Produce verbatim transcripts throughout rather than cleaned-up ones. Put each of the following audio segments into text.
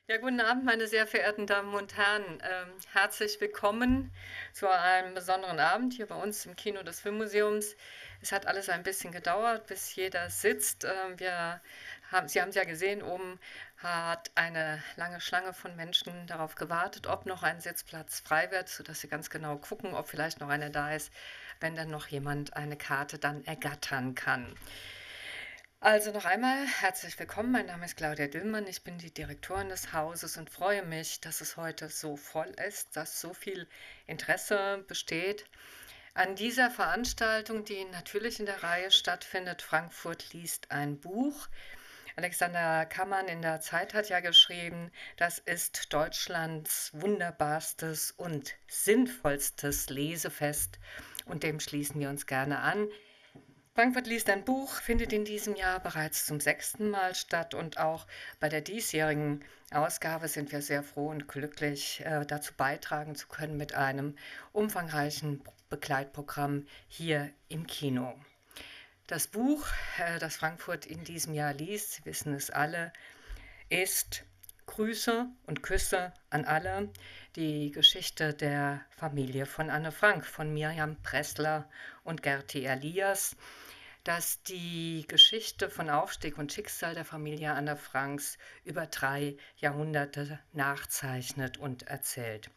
Ja, guten Abend, meine sehr verehrten Damen und Herren. Ähm, herzlich willkommen zu einem besonderen Abend hier bei uns im Kino des Filmmuseums. Es hat alles ein bisschen gedauert, bis jeder sitzt. Ähm, wir haben, Sie haben es ja gesehen, oben hat eine lange Schlange von Menschen darauf gewartet, ob noch ein Sitzplatz frei wird, sodass Sie ganz genau gucken, ob vielleicht noch einer da ist, wenn dann noch jemand eine Karte dann ergattern kann. Also noch einmal herzlich willkommen. Mein Name ist Claudia Dillmann. Ich bin die Direktorin des Hauses und freue mich, dass es heute so voll ist, dass so viel Interesse besteht an dieser Veranstaltung, die natürlich in der Reihe stattfindet. Frankfurt liest ein Buch. Alexander Kammann in der Zeit hat ja geschrieben, das ist Deutschlands wunderbarstes und sinnvollstes Lesefest und dem schließen wir uns gerne an. Frankfurt liest ein Buch findet in diesem Jahr bereits zum sechsten Mal statt und auch bei der diesjährigen Ausgabe sind wir sehr froh und glücklich, äh, dazu beitragen zu können mit einem umfangreichen Begleitprogramm hier im Kino. Das Buch, äh, das Frankfurt in diesem Jahr liest, Sie wissen es alle, ist Grüße und Küsse an alle, die Geschichte der Familie von Anne Frank, von Mirjam Pressler und Gerti Elias, das die Geschichte von Aufstieg und Schicksal der Familie Anne Franks über drei Jahrhunderte nachzeichnet und erzählt.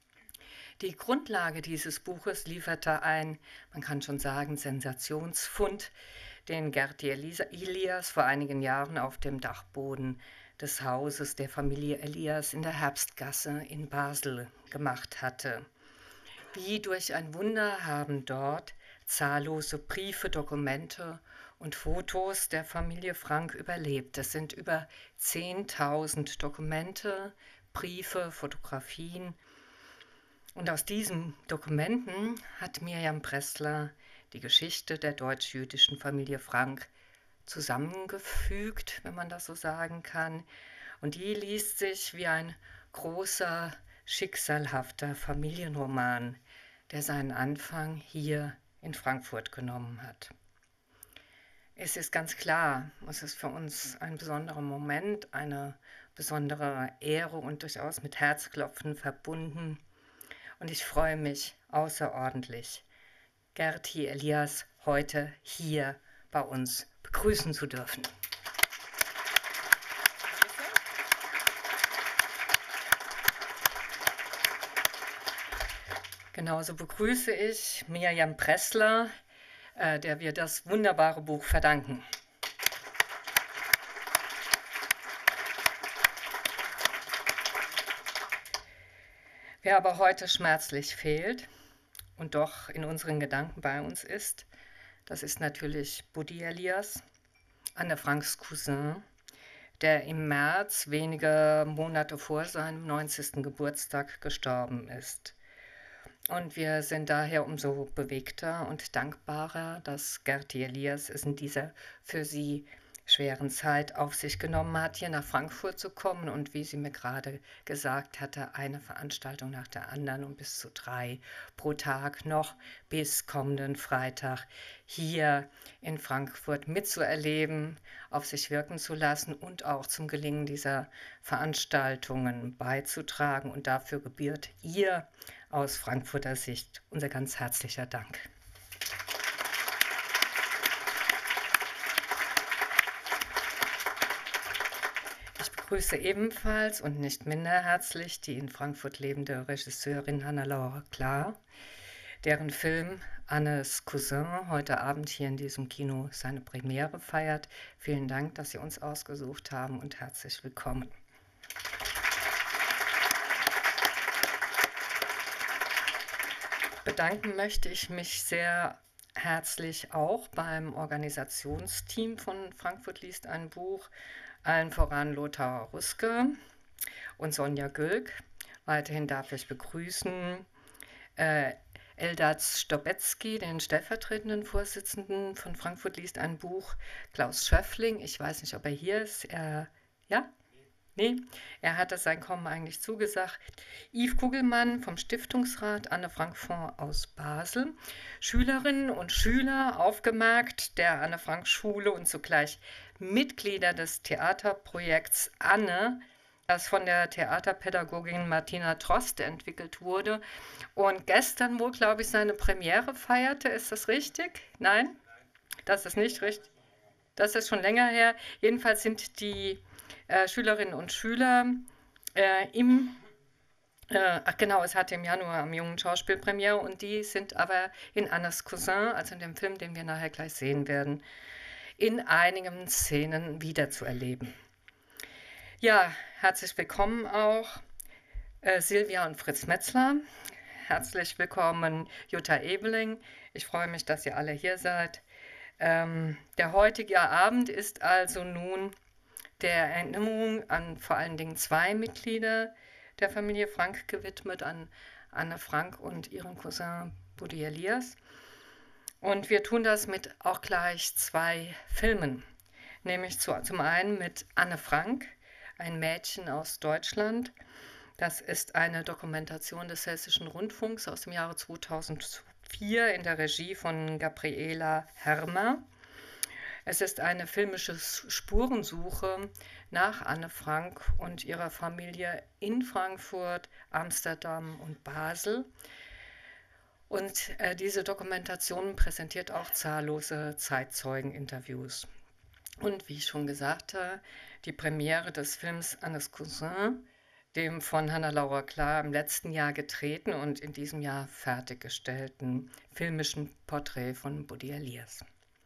Die Grundlage dieses Buches lieferte ein, man kann schon sagen, Sensationsfund, den Gerti Elias vor einigen Jahren auf dem Dachboden des Hauses der Familie Elias in der Herbstgasse in Basel gemacht hatte. Wie durch ein Wunder haben dort zahllose Briefe, Dokumente und Fotos der Familie Frank überlebt. Es sind über zehntausend Dokumente, Briefe, Fotografien. Und aus diesen Dokumenten hat Mirjam Pressler die Geschichte der deutsch-jüdischen Familie Frank zusammengefügt, wenn man das so sagen kann. Und die liest sich wie ein großer, schicksalhafter Familienroman, der seinen Anfang hier in Frankfurt genommen hat. Es ist ganz klar, es ist für uns ein besonderer Moment, eine besondere Ehre und durchaus mit Herzklopfen verbunden. Und ich freue mich außerordentlich, Gerti Elias heute hier bei uns begrüßen zu dürfen. Genauso begrüße ich Mirjam Pressler, äh, der wir das wunderbare Buch verdanken. Wer aber heute schmerzlich fehlt und doch in unseren Gedanken bei uns ist, das ist natürlich Buddy Elias, Anne Franks Cousin, der im März, wenige Monate vor seinem neunzigsten Geburtstag, gestorben ist. Und wir sind daher umso bewegter und dankbarer, dass Gerti Elias es in dieser für sie schweren Zeit auf sich genommen hat, hier nach Frankfurt zu kommen und wie sie mir gerade gesagt hatte, eine Veranstaltung nach der anderen und bis zu drei pro Tag noch bis kommenden Freitag hier in Frankfurt mitzuerleben, auf sich wirken zu lassen und auch zum Gelingen dieser Veranstaltungen beizutragen. Und dafür gebührt ihr aus Frankfurter Sicht unser ganz herzlicher Dank. Ich begrüße ebenfalls und nicht minder herzlich die in Frankfurt lebende Regisseurin Hannah-Laura Klar, deren Film Annes Cousin heute Abend hier in diesem Kino seine Premiere feiert. Vielen Dank, dass Sie uns ausgesucht haben und herzlich willkommen. Bedanken möchte ich mich sehr herzlich auch beim Organisationsteam von Frankfurt liest ein Buch, allen voran Lothar Ruske und Sonja Gülk. Weiterhin darf ich begrüßen äh, Eldaz Stobetzky, den stellvertretenden Vorsitzenden von Frankfurt liest ein Buch, Klaus Schöffling, ich weiß nicht, ob er hier ist, er, ja? Nee, er hatte sein Kommen eigentlich zugesagt. Yves Kugelmann vom Stiftungsrat Anne Frank Fonds aus Basel. Schülerinnen und Schüler, aufgemerkt, der Anne Frank Schule und zugleich Mitglieder des Theaterprojekts Anne das von der Theaterpädagogin Martina Trost entwickelt wurde und gestern wohl, glaube ich, seine Premiere feierte. Ist das richtig? Nein? Das ist nicht richtig. Das ist schon länger her. Jedenfalls sind die äh, Schülerinnen und Schüler äh, im Äh, ach genau, es hatte im Januar am Jungen Schauspiel Premiere und die sind aber in Annes Cousin, also in dem Film, den wir nachher gleich sehen werden, in einigen Szenen wiederzuerleben. Ja, herzlich willkommen auch äh, Silvia und Fritz Metzler. Herzlich willkommen Jutta Ebeling. Ich freue mich, dass ihr alle hier seid. Ähm, der heutige Abend ist also nun der Erinnerung an vor allen Dingen zwei Mitglieder der Familie Frank gewidmet, an Anne Frank und ihren Cousin Buddy Elias. Und wir tun das mit auch gleich zwei Filmen, nämlich zu, zum einen mit Anne Frank, ein Mädchen aus Deutschland. Das ist eine Dokumentation des Hessischen Rundfunks aus dem Jahre zweitausendvier in der Regie von Gabriela Hermer. Es ist eine filmische Spurensuche nach Anne Frank und ihrer Familie in Frankfurt, Amsterdam und Basel. Und äh, diese Dokumentation präsentiert auch zahllose Zeitzeugeninterviews. Und wie ich schon sagte, die Premiere des Films Annes Cousin, dem von Hannah-Laura Klar im letzten Jahr gedrehten und in diesem Jahr fertiggestellten filmischen Porträt von Buddy Elias.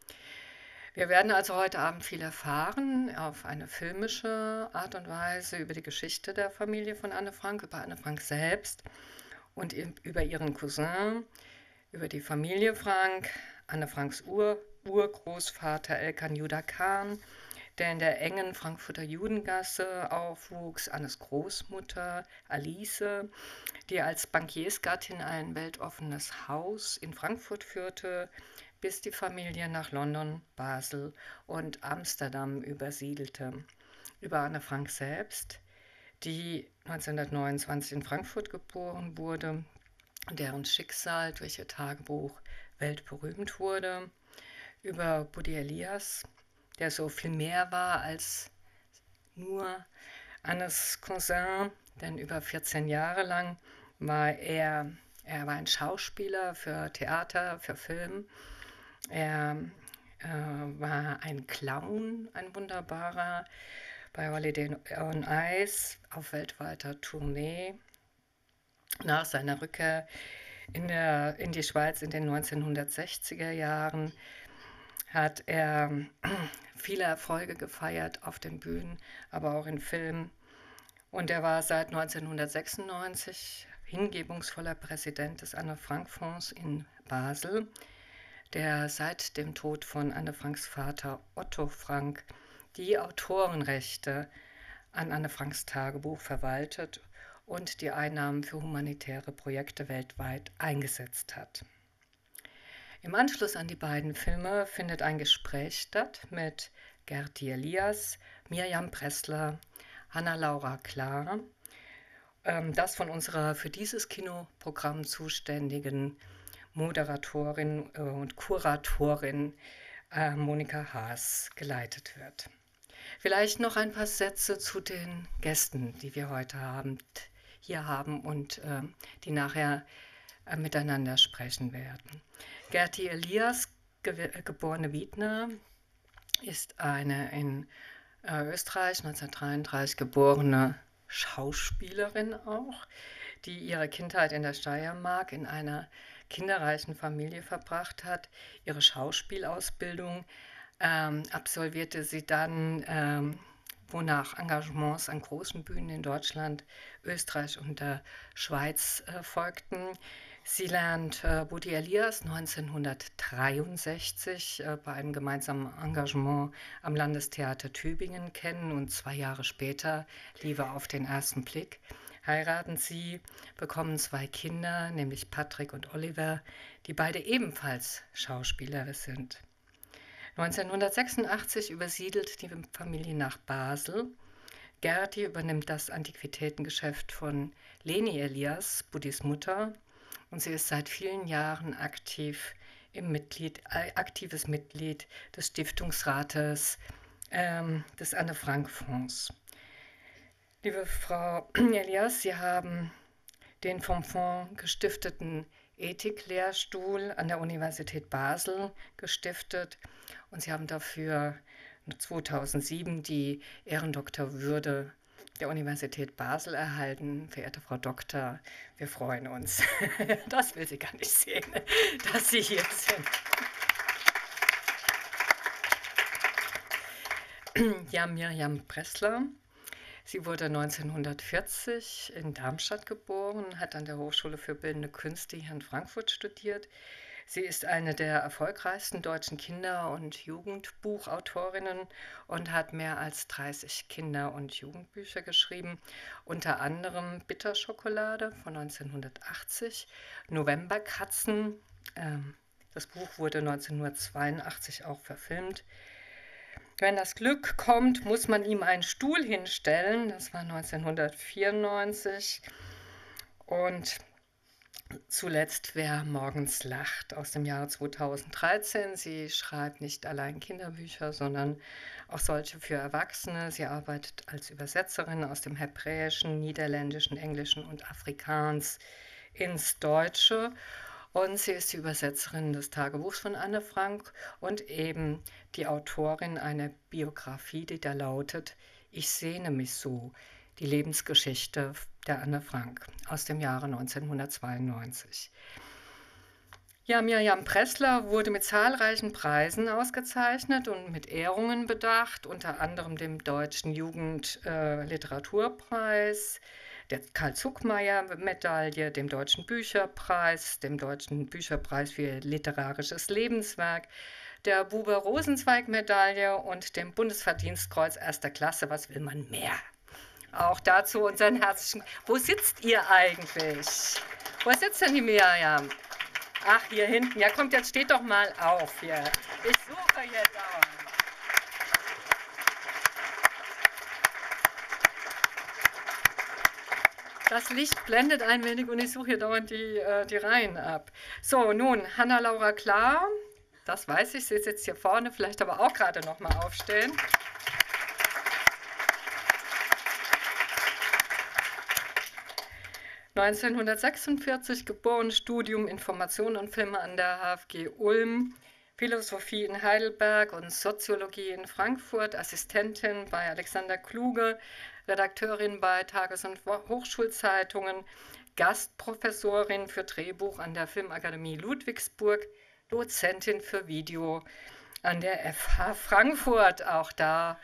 Wir werden also heute Abend viel erfahren, auf eine filmische Art und Weise über die Geschichte der Familie von Anne Frank, über Anne Frank selbst und über ihren Cousin, über die Familie Frank, Anne Franks Ur Urgroßvater Elkan Juda Kahn, der in der engen Frankfurter Judengasse aufwuchs, Annes Großmutter Alice, die als Bankiersgattin ein weltoffenes Haus in Frankfurt führte, bis die Familie nach London, Basel und Amsterdam übersiedelte. Über Anne Frank selbst, die neunzehnhundertneunundzwanzig in Frankfurt geboren wurde, deren Schicksal durch ihr Tagebuch weltberühmt wurde. Über Buddy Elias, der so viel mehr war als nur Annes Cousin, denn über vierzehn Jahre lang war er, er war ein Schauspieler für Theater, für Film. Er äh, war ein Clown, ein wunderbarer, bei Holiday on Ice auf weltweiter Tournee. Nach seiner Rückkehr in, der, in die Schweiz in den neunzehnhundertsechziger Jahren hat er viele Erfolge gefeiert auf den Bühnen, aber auch in Filmen. Und er war seit neunzehnhundertsechsundneunzig hingebungsvoller Präsident des Anne Frank Fonds in Basel, der seit dem Tod von Anne Franks Vater Otto Frank die Autorenrechte an Anne Franks Tagebuch verwaltet und die Einnahmen für humanitäre Projekte weltweit eingesetzt hat. Im Anschluss an die beiden Filme findet ein Gespräch statt mit Gerti Elias, Mirjam Pressler, Hannah-Laura Klar, das von unserer für dieses Kinoprogramm zuständigen Moderatorin und Kuratorin äh, Monika Haas geleitet wird. Vielleicht noch ein paar Sätze zu den Gästen, die wir heute Abend hier haben und äh, die nachher äh, miteinander sprechen werden. Gerti Elias, ge geborene Wiedner, ist eine in äh, Österreich neunzehnhundertdreiunddreißig geborene Schauspielerin auch, die ihre Kindheit in der Steiermark in einer kinderreichen Familie verbracht hat. Ihre Schauspielausbildung ähm, absolvierte sie dann, ähm, wonach Engagements an großen Bühnen in Deutschland, Österreich und der Schweiz äh, folgten. Sie lernt äh, Buddy Elias neunzehnhundertdreiundsechzig äh, bei einem gemeinsamen Engagement am Landestheater Tübingen kennen und zwei Jahre später, Liebe auf den ersten Blick, heiraten sie, bekommen zwei Kinder, nämlich Patrick und Oliver, die beide ebenfalls Schauspieler sind. neunzehnhundertsechsundachtzig übersiedelt die Familie nach Basel. Gerti übernimmt das Antiquitätengeschäft von Leni Elias, Buddys Mutter, und sie ist seit vielen Jahren aktiv im Mitglied, äh, aktives Mitglied des Stiftungsrates ähm, des Anne Frank Fonds. Liebe Frau Elias, Sie haben den vom Fonds gestifteten Ethiklehrstuhl an der Universität Basel gestiftet und Sie haben dafür zweitausendsieben die Ehrendoktorwürde der Universität Basel erhalten. Verehrte Frau Doktor, wir freuen uns. Das will sie gar nicht sehen, dass Sie hier sind. Ja, Mirjam Pressler. Sie wurde neunzehnhundertvierzig in Darmstadt geboren, hat an der Hochschule für Bildende Künste hier in Frankfurt studiert. Sie ist eine der erfolgreichsten deutschen Kinder- und Jugendbuchautorinnen und hat mehr als dreißig Kinder- und Jugendbücher geschrieben, unter anderem Bitterschokolade von neunzehnhundertachtzig, Novemberkatzen, ähm, das Buch wurde neunzehnhundertzweiundachtzig auch verfilmt. Wenn das Glück kommt, muss man ihm einen Stuhl hinstellen. Das war neunzehnhundertvierundneunzig. Und zuletzt Wer morgens lacht aus dem Jahre zweitausenddreizehn. Sie schreibt nicht allein Kinderbücher, sondern auch solche für Erwachsene. Sie arbeitet als Übersetzerin aus dem Hebräischen, Niederländischen, Englischen und Afrikaans ins Deutsche. Und sie ist die Übersetzerin des Tagebuchs von Anne Frank und eben die Autorin einer Biografie, die da lautet Ich sehne mich so, die Lebensgeschichte der Anne Frank aus dem Jahre neunzehnhundertzweiundneunzig. Ja, Mirjam Pressler wurde mit zahlreichen Preisen ausgezeichnet und mit Ehrungen bedacht, unter anderem dem Deutschen Jugendliteraturpreis, der Karl-Zuckmayer-Medaille, dem Deutschen Bücherpreis, dem Deutschen Bücherpreis für literarisches Lebenswerk, der Buber-Rosenzweig-Medaille und dem Bundesverdienstkreuz erster Klasse. Was will man mehr? Auch dazu unseren herzlichen... Wo sitzt ihr eigentlich? Wo sitzt denn die Mirjam? Ach, hier hinten. Ja, kommt, jetzt steht doch mal auf hier. Ich suche jetzt auch. Das Licht blendet ein wenig und ich suche hier dauernd die, äh, die Reihen ab. So, nun, Hanna-Laura Klar, das weiß ich, sie sitzt hier vorne, vielleicht aber auch gerade noch mal aufstehen. neunzehnhundertsechsundvierzig geboren, Studium Information und Filme an der H F G Ulm, Philosophie in Heidelberg und Soziologie in Frankfurt, Assistentin bei Alexander Kluge, Redakteurin bei Tages- und Hochschulzeitungen, Gastprofessorin für Drehbuch an der Filmakademie Ludwigsburg, Dozentin für Video an der F H Frankfurt. Auch da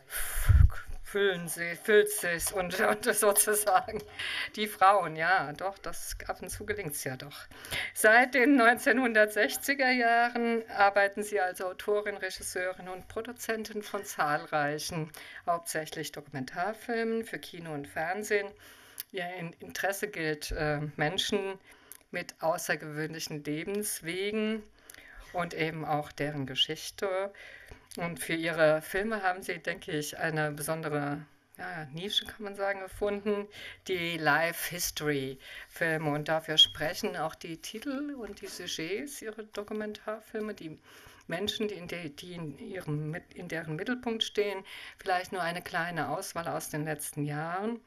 füllen sie, füllt sich und, und sozusagen die Frauen, ja, doch, das ab und zu gelingt es ja doch. Seit den neunzehnhundertsechziger Jahren arbeiten sie als Autorin, Regisseurin und Produzentin von zahlreichen, hauptsächlich Dokumentarfilmen für Kino und Fernsehen. Ihr Interesse gilt äh, Menschen mit außergewöhnlichen Lebenswegen und eben auch deren Geschichte. Und für ihre Filme haben sie, denke ich, eine besondere ja, Nische, kann man sagen, gefunden, die Life-History-Filme. Und dafür sprechen auch die Titel und die Sujets ihrer Dokumentarfilme, die Menschen, die in, de, die in, ihrem, in deren Mittelpunkt stehen. Vielleicht nur eine kleine Auswahl aus den letzten Jahren.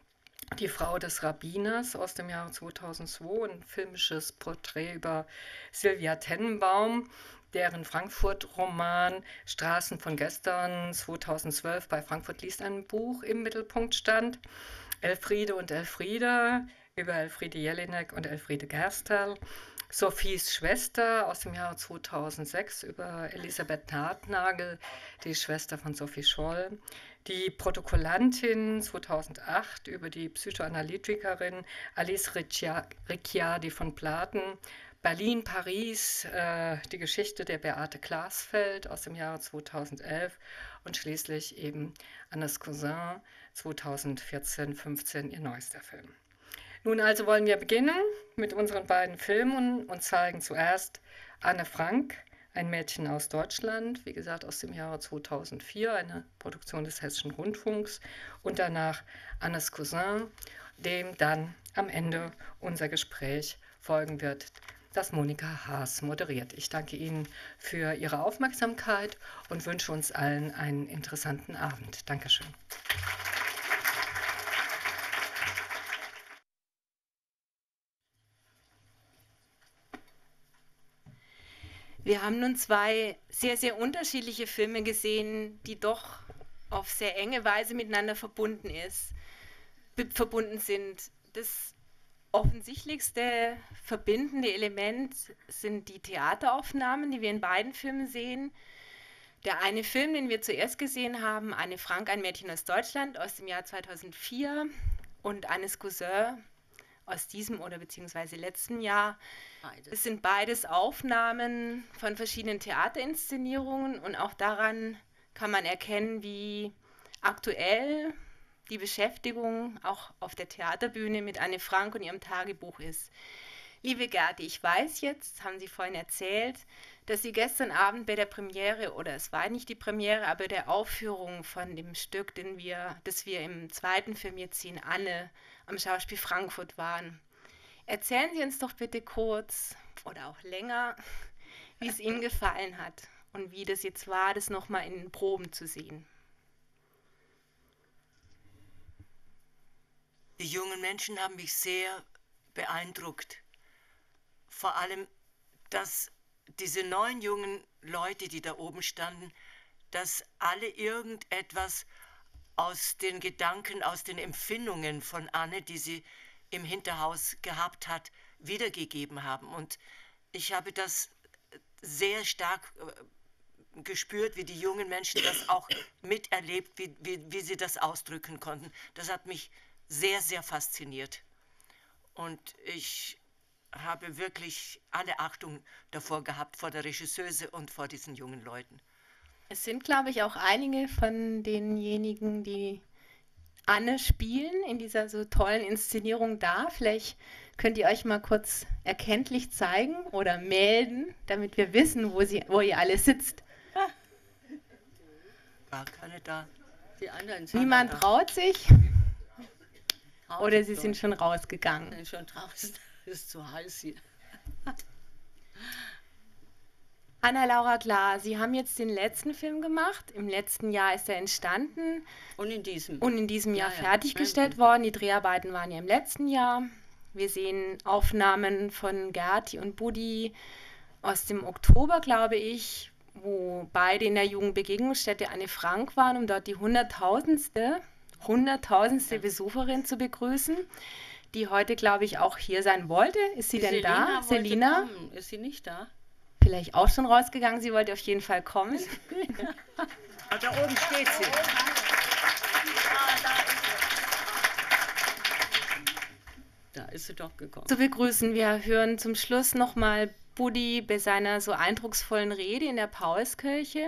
Die Frau des Rabbiners aus dem Jahre zweitausendzwei, ein filmisches Porträt über Sylvia Tenenbaum, deren Frankfurt-Roman Straßen von gestern zweitausendzwölf bei Frankfurt liest ein Buch im Mittelpunkt stand. Elfriede und Elfriede über Elfriede Jelinek und Elfriede Gersterl. Sophies Schwester aus dem Jahre zweitausendsechs über Elisabeth Nahtnagel, die Schwester von Sophie Scholl. Die Protokollantin zweitausendacht über die Psychoanalytikerin Alice Ricciardi von Platen. Berlin, Paris, äh, die Geschichte der Beate Glasfeld aus dem Jahre zweitausendelf und schließlich eben Annes Cousin zweitausendvierzehn fünfzehn, ihr neuester Film. Nun also wollen wir beginnen mit unseren beiden Filmen und zeigen zuerst Anne Frank, ein Mädchen aus Deutschland, wie gesagt aus dem Jahre zweitausendvier, eine Produktion des Hessischen Rundfunks, und danach Annes Cousin, dem dann am Ende unser Gespräch folgen wird, das Monika Haas moderiert. Ich danke Ihnen für Ihre Aufmerksamkeit und wünsche uns allen einen interessanten Abend. Dankeschön. Wir haben nun zwei sehr, sehr unterschiedliche Filme gesehen, die doch auf sehr enge Weise miteinander verbunden ist, verbunden sind. Das offensichtlichste verbindende Element sind die Theateraufnahmen, die wir in beiden Filmen sehen. Der eine Film, den wir zuerst gesehen haben, Anne Frank, ein Mädchen aus Deutschland aus dem Jahr zweitausendvier und Annes Cousin aus diesem oder beziehungsweise letzten Jahr. Beides. Es sind beides Aufnahmen von verschiedenen Theaterinszenierungen und auch daran kann man erkennen, wie aktuell die Beschäftigung auch auf der Theaterbühne mit Anne Frank und ihrem Tagebuch ist. Liebe Gerti, ich weiß jetzt, haben Sie vorhin erzählt, dass Sie gestern Abend bei der Premiere, oder es war nicht die Premiere, aber der Aufführung von dem Stück, den wir, das wir im zweiten Film jetzt sehen, Anne, am Schauspiel Frankfurt waren. Erzählen Sie uns doch bitte kurz oder auch länger, wie es Ihnen gefallen hat und wie das jetzt war, das nochmal in den Proben zu sehen. Die jungen Menschen haben mich sehr beeindruckt. Vor allem, dass diese neun jungen Leute, die da oben standen, dass alle irgendetwas aus den Gedanken, aus den Empfindungen von Anne, die sie im Hinterhaus gehabt hat, wiedergegeben haben. Und ich habe das sehr stark äh, gespürt, wie die jungen Menschen das auch miterlebt, wie, wie, wie sie das ausdrücken konnten. Das hat mich sehr, sehr fasziniert. Und ich habe wirklich alle Achtung davor gehabt, vor der Regisseuse und vor diesen jungen Leuten. Es sind, glaube ich, auch einige von denjenigen, die Anne spielen, in dieser so tollen Inszenierung da. Vielleicht könnt ihr euch mal kurz erkenntlich zeigen oder melden, damit wir wissen, wo, sie, wo ihr alle sitzt. Gar keine da. Die anderen sind Niemand da. traut sich? Oder sie sind schon rausgegangen? Sind schon draußen. Es ist zu heiß hier. Anna-Laura Klar, Sie haben jetzt den letzten Film gemacht. Im letzten Jahr ist er entstanden. Und in diesem. Und in diesem Jahr Ja, ja. fertiggestellt worden. Die Dreharbeiten waren ja im letzten Jahr. Wir sehen Aufnahmen von Gerti und Buddy aus dem Oktober, glaube ich, wo beide in der Jugendbegegnungsstätte Anne Frank waren, um dort die hunderttausendste, hunderttausendste Besucherin zu begrüßen, die heute, glaube ich, auch hier sein wollte. Ist sie Die denn Selina da? wollte Selina? kommen. Ist sie nicht da? Vielleicht auch schon rausgegangen. Sie wollte auf jeden Fall kommen. Ah, da oben steht sie. Da ist sie doch gekommen. Zu begrüßen. Wir hören zum Schluss nochmal Buddy bei seiner so eindrucksvollen Rede in der Paulskirche.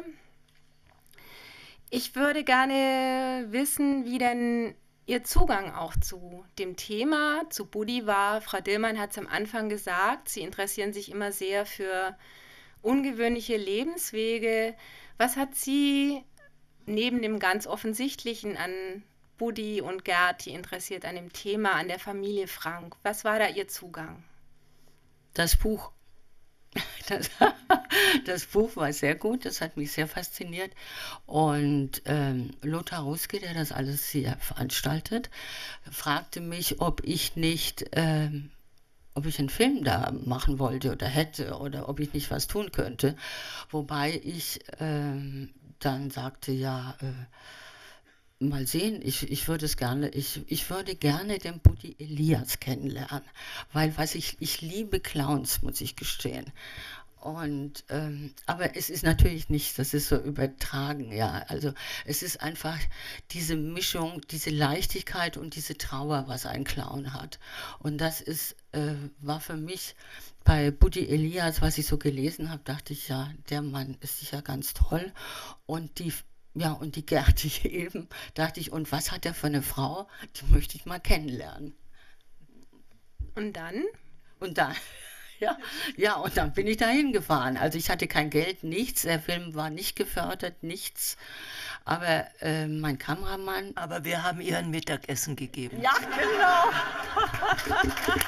Ich würde gerne wissen, wie denn Ihr Zugang auch zu dem Thema, zu Buddy war. Frau Dillmann hat es am Anfang gesagt, Sie interessieren sich immer sehr für ungewöhnliche Lebenswege. Was hat Sie neben dem ganz Offensichtlichen an Buddy und Gerti interessiert, an dem Thema, an der Familie Frank? Was war da Ihr Zugang? Das Buch. Das, das Buch war sehr gut, das hat mich sehr fasziniert. Und ähm, Lothar Ruski, der das alles hier veranstaltet, fragte mich, ob ich nicht, ähm, ob ich einen Film da machen wollte oder hätte oder ob ich nicht was tun könnte. Wobei ich ähm, dann sagte, ja, äh, mal sehen, ich, ich würde es gerne, ich, ich würde gerne den Buddy Elias kennenlernen, weil was ich, ich liebe Clowns, muss ich gestehen. Und, ähm, aber es ist natürlich nicht, das ist so übertragen, ja. Also es ist einfach diese Mischung, diese Leichtigkeit und diese Trauer, was ein Clown hat. Und das ist, äh, war für mich bei Buddy Elias, was ich so gelesen habe, dachte ich, ja, der Mann ist sicher ganz toll. Und die Ja, und die Gerti eben, dachte ich, und was hat er für eine Frau? Die möchte ich mal kennenlernen. Und dann? Und dann, ja, ja, und dann bin ich da hingefahren. Also ich hatte kein Geld, nichts, der Film war nicht gefördert, nichts. Aber äh, mein Kameramann... Aber wir haben ihr ein Mittagessen gegeben. Ja, genau.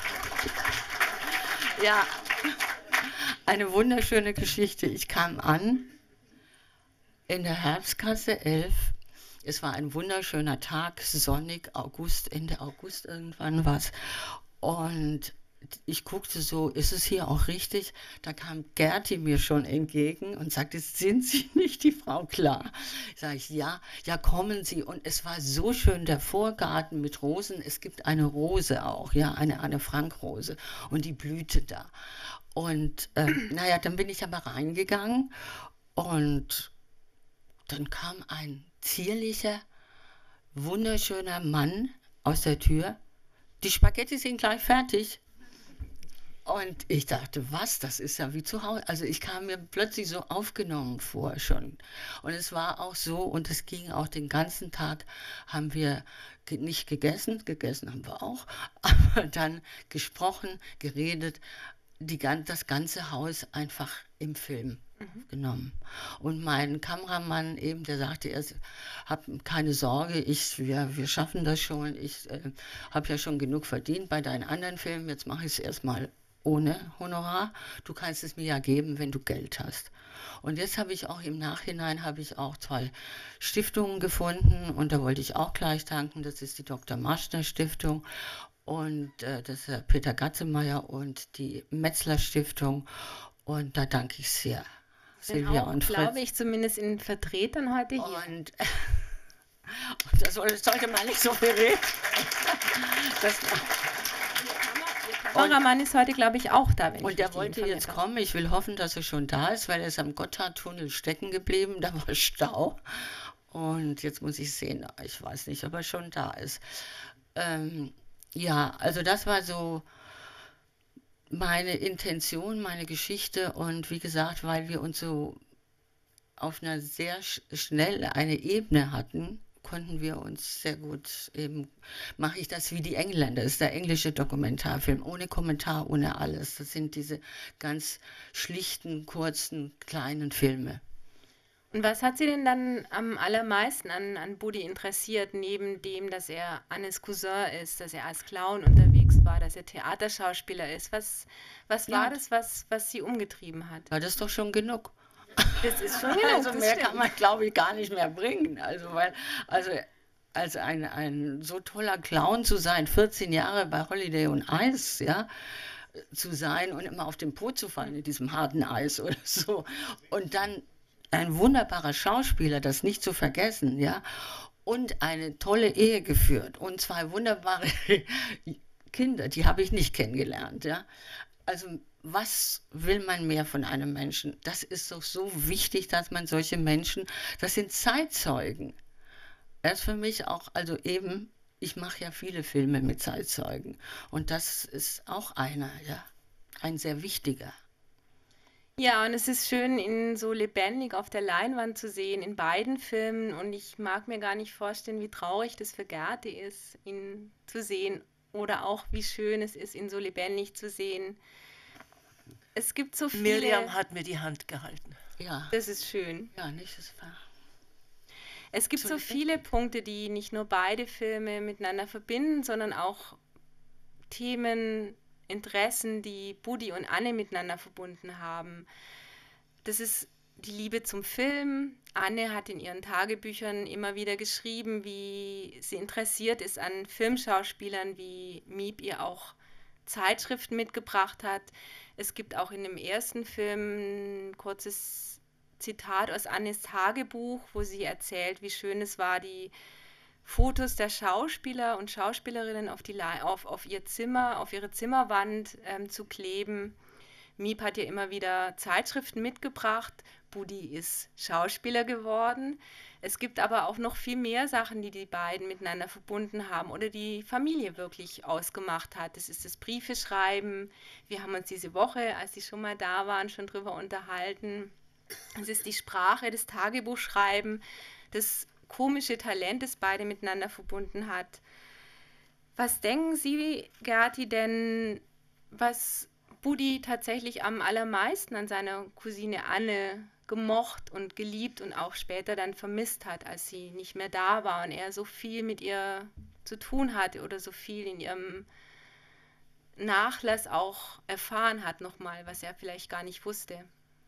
Ja, eine wunderschöne Geschichte. Ich kam an in der Herbstgasse elf. Es war ein wunderschöner Tag, sonnig, August, Ende August irgendwann was. Und ich guckte so, ist es hier auch richtig? Da kam Gerti mir schon entgegen und sagte, sind Sie nicht die Frau Klar? Sag ich, ja, ja, kommen Sie. Und es war so schön, der Vorgarten mit Rosen. Es gibt eine Rose auch, ja, eine Anne Frank Rose. Und die blühte da. Und ähm, naja, dann bin ich aber reingegangen und dann kam ein zierlicher, wunderschöner Mann aus der Tür. Die Spaghetti sind gleich fertig. Und ich dachte, was, das ist ja wie zu Hause. Also ich kam mir plötzlich so aufgenommen vor schon. Und es war auch so, und es ging auch den ganzen Tag, haben wir ge- nicht gegessen, gegessen haben wir auch, aber dann gesprochen, geredet, die, gan- das ganze Haus einfach im Film genommen. Und mein Kameramann eben, der sagte erst, hab keine Sorge, ich, wir, wir schaffen das schon. Ich äh, habe ja schon genug verdient bei deinen anderen Filmen, jetzt mache ich es erstmal ohne Honorar. Du kannst es mir ja geben, wenn du Geld hast. Und jetzt habe ich auch im Nachhinein habe ich auch zwei Stiftungen gefunden und da wollte ich auch gleich danken. Das ist die Doktor Marschner Stiftung und äh, das ist der Peter Gatzemeyer und die Metzler Stiftung. Und da danke ich sehr. Sind Silvia auch, und glaube Fritz. ich, zumindest in Vertretern heute hier. Und, und das soll- sollte man nicht so viel reden. Das, Kameramann ist heute, glaube ich, auch da, wenn ich und der richtig wollte informiert jetzt bin. kommen. Ich will hoffen, dass er schon da ist, weil er ist am Gotthardtunnel stecken geblieben. Da war Stau. Und jetzt muss ich sehen, ich weiß nicht, ob er schon da ist. Ähm, ja, also das war so meine Intention, meine Geschichte. Und wie gesagt, weil wir uns so auf einer sehr sch schnell eine Ebene hatten, konnten wir uns sehr gut eben, mache ich das wie die Engländer, das ist der englische Dokumentarfilm, ohne Kommentar, ohne alles. Das sind diese ganz schlichten, kurzen, kleinen Filme. Und was hat Sie denn dann am allermeisten an, an Buddy interessiert, neben dem, dass er Annes Cousin ist, dass er als Clown unterwegs war, dass er Theaterschauspieler ist? Was, was war Ja, das, was, was Sie umgetrieben hat? war das doch schon genug. Das ist schon genug, Also das mehr stimmt. kann man, glaube ich, gar nicht mehr bringen. Also, weil, also als ein, ein so toller Clown zu sein, vierzehn Jahre bei Holiday on Ice, ja, zu sein und immer auf den Po zu fallen in diesem harten Eis oder so. Und dann ein wunderbarer Schauspieler, das nicht zu vergessen, ja, und eine tolle Ehe geführt und zwei wunderbare Kinder, die habe ich nicht kennengelernt, ja. Also was will man mehr von einem Menschen? Das ist doch so wichtig, dass man solche Menschen, das sind Zeitzeugen. Er ist für mich auch, also eben, ich mache ja viele Filme mit Zeitzeugen und das ist auch einer, ja, ein sehr wichtiger. Ja, und es ist schön, ihn so lebendig auf der Leinwand zu sehen, in beiden Filmen. Und ich mag mir gar nicht vorstellen, wie traurig das für Gerti ist, ihn zu sehen. Oder auch, wie schön es ist, ihn so lebendig zu sehen. Es gibt so viele. Miriam hat mir die Hand gehalten. Ja, Das ist schön. ja, nicht, das war. Es gibt so viele Punkte, die nicht nur beide Filme miteinander verbinden, sondern auch Themen, Interessen, die Buddy und Anne miteinander verbunden haben. Das ist die Liebe zum Film. Anne hat in ihren Tagebüchern immer wieder geschrieben, wie sie interessiert ist an Filmschauspielern, wie Miep ihr auch Zeitschriften mitgebracht hat. Es gibt auch in dem ersten Film ein kurzes Zitat aus Annes Tagebuch, wo sie erzählt, wie schön es war, die Fotos der Schauspieler und Schauspielerinnen auf, die, Lei- auf, auf ihr Zimmer, auf ihre Zimmerwand ähm, zu kleben. Miep hat ihr immer wieder Zeitschriften mitgebracht. Buddy ist Schauspieler geworden. Es gibt aber auch noch viel mehr Sachen, die die beiden miteinander verbunden haben oder die Familie wirklich ausgemacht hat. Das ist das Briefeschreiben. Wir haben uns diese Woche, als sie schon mal da waren, schon drüber unterhalten. Es ist die Sprache, das Tagebuchschreiben, das komische Talent, das beide miteinander verbunden hat. Was denken Sie, Gerti, denn, was Buddy tatsächlich am allermeisten an seiner Cousine Anne gemocht und geliebt und auch später dann vermisst hat, als sie nicht mehr da war und er so viel mit ihr zu tun hatte oder so viel in ihrem Nachlass auch erfahren hat nochmal, was er vielleicht gar nicht wusste?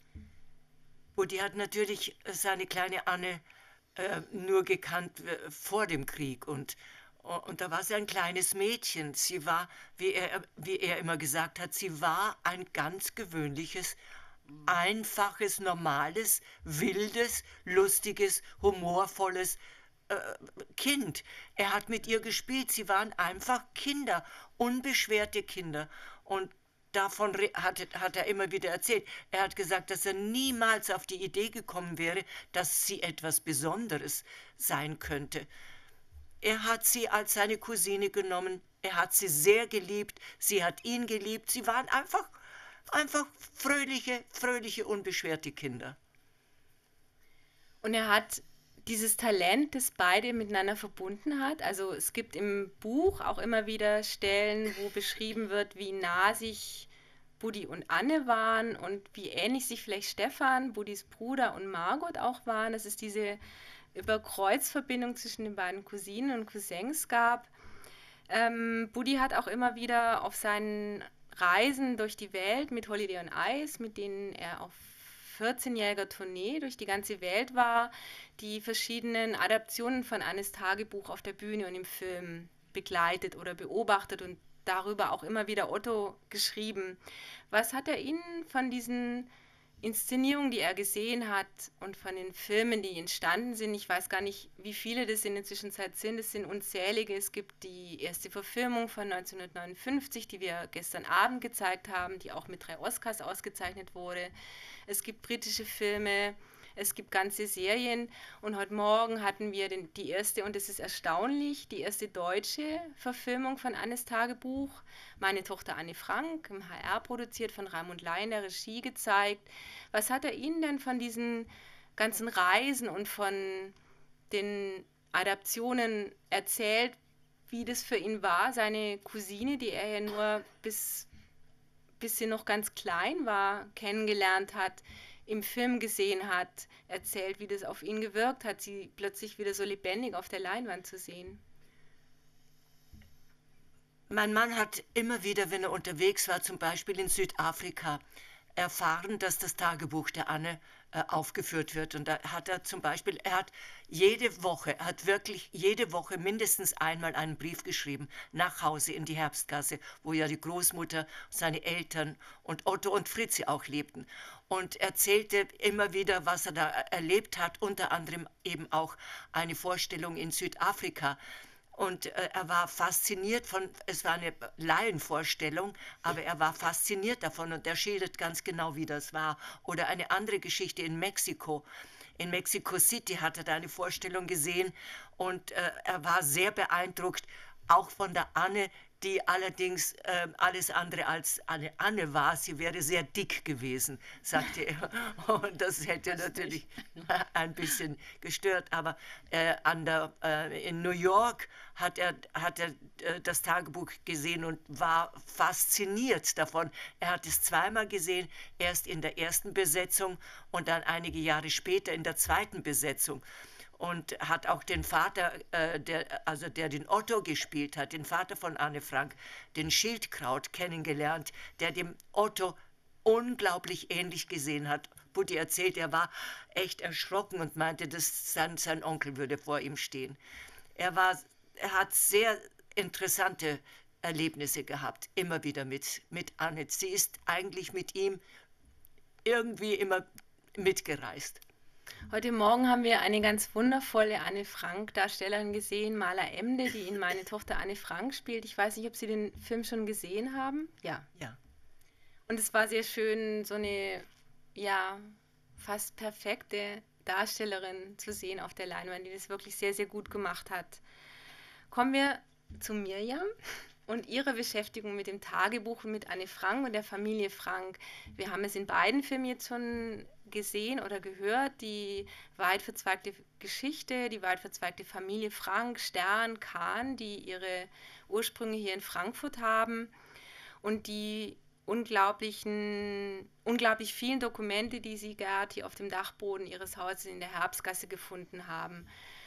Buddy hat natürlich seine kleine Anne äh, nur gekannt äh, vor dem Krieg und, Und da war sie ein kleines Mädchen. Sie war, wie er, wie er immer gesagt hat, sie war ein ganz gewöhnliches, einfaches, normales, wildes, lustiges, humorvolles äh, Kind. Er hat mit ihr gespielt. Sie waren einfach Kinder, unbeschwerte Kinder. Und davon hat, hat er immer wieder erzählt. Er hat gesagt, dass er niemals auf die Idee gekommen wäre, dass sie etwas Besonderes sein könnte. Er hat sie als seine Cousine genommen. Er hat sie sehr geliebt. Sie hat ihn geliebt. Sie waren einfach, einfach fröhliche, fröhliche, unbeschwerte Kinder. Und er hat dieses Talent, das beide miteinander verbunden hat. Also es gibt im Buch auch immer wieder Stellen, wo beschrieben wird, wie nah sich Buddy und Anne waren und wie ähnlich sich vielleicht Stefan, Buddys Bruder, und Margot auch waren. Das ist diese Überkreuzverbindung zwischen den beiden Cousinen und Cousins gab. Ähm, Buddy hat auch immer wieder auf seinen Reisen durch die Welt mit Holiday on Ice, mit denen er auf vierzehnjähriger Tournee durch die ganze Welt war, die verschiedenen Adaptionen von Annes Tagebuch auf der Bühne und im Film begleitet oder beobachtet und darüber auch immer wieder Otto geschrieben. Was hat er Ihnen von diesen Inszenierungen, die er gesehen hat, und von den Filmen, die entstanden sind? Ich weiß gar nicht, wie viele das in der Zwischenzeit sind. Es sind unzählige. Es gibt die erste Verfilmung von neunzehnhundertneunundfünfzig, die wir gestern Abend gezeigt haben, die auch mit drei Oscars ausgezeichnet wurde. Es gibt britische Filme, es gibt ganze Serien, und heute Morgen hatten wir den, die erste, und es ist erstaunlich, die erste deutsche Verfilmung von Annes Tagebuch, Meine Tochter Anne Frank, im H R produziert, von Raimund Lai in der Regie gezeigt. Was hat er Ihnen denn von diesen ganzen Reisen und von den Adaptionen erzählt, wie das für ihn war, seine Cousine, die er ja nur bis, bis sie noch ganz klein war, kennengelernt hat, im Film gesehen hat, erzählt, wie das auf ihn gewirkt hat, sie plötzlich wieder so lebendig auf der Leinwand zu sehen? Mein Mann hat immer wieder, wenn er unterwegs war, zum Beispiel in Südafrika, erfahren, dass das Tagebuch der Anne äh, aufgeführt wird. Und da hat er zum Beispiel, er hat jede Woche, er hat wirklich jede Woche mindestens einmal einen Brief geschrieben, nach Hause in die Herbstgasse, wo ja die Großmutter, seine Eltern und Otto und Fritzi auch lebten. Und erzählte immer wieder, was er da erlebt hat, unter anderem eben auch eine Vorstellung in Südafrika. Und äh, er war fasziniert von, es war eine Laienvorstellung, aber er war fasziniert davon, und er schildert ganz genau, wie das war. Oder eine andere Geschichte in Mexiko. In Mexico City hat er da eine Vorstellung gesehen, und äh, er war sehr beeindruckt, auch von der Anne, die allerdings äh, alles andere als eine Anne war. Sie wäre sehr dick gewesen, sagte er. Und das hätte das natürlich ein bisschen gestört. Aber äh, an der, äh, in New York hat er, hat er äh, das Tagebuch gesehen und war fasziniert davon. Er hat es zweimal gesehen, erst in der ersten Besetzung und dann einige Jahre später in der zweiten Besetzung. Und hat auch den Vater, äh, der, also der den Otto gespielt hat, den Vater von Anne Frank, den Schildkraut, kennengelernt, der dem Otto unglaublich ähnlich gesehen hat. Buddy erzählt, er war echt erschrocken und meinte, dass sein, sein Onkel würde vor ihm stehen. Er, war, er hat sehr interessante Erlebnisse gehabt, immer wieder mit, mit Anne. Sie ist eigentlich mit ihm irgendwie immer mitgereist. Heute Morgen haben wir eine ganz wundervolle Anne Frank-Darstellerin gesehen, Mala Emde, die in Meine Tochter Anne Frank spielt. Ich weiß nicht, ob Sie den Film schon gesehen haben. Ja. Ja. Und es war sehr schön, so eine, ja, fast perfekte Darstellerin zu sehen auf der Leinwand, die das wirklich sehr, sehr gut gemacht hat. Kommen wir zu Mirjam und ihrer Beschäftigung mit dem Tagebuch und mit Anne Frank und der Familie Frank. Wir haben es in beiden Filmen jetzt schon gesehen oder gehört, die weit verzweigte Geschichte, die weit verzweigte Familie Frank, Stern, Kahn, die ihre Ursprünge hier in Frankfurt haben, und die unglaublichen, unglaublich vielen Dokumente, die sie gerade hier auf dem Dachboden ihres Hauses in der Herbstgasse gefunden haben.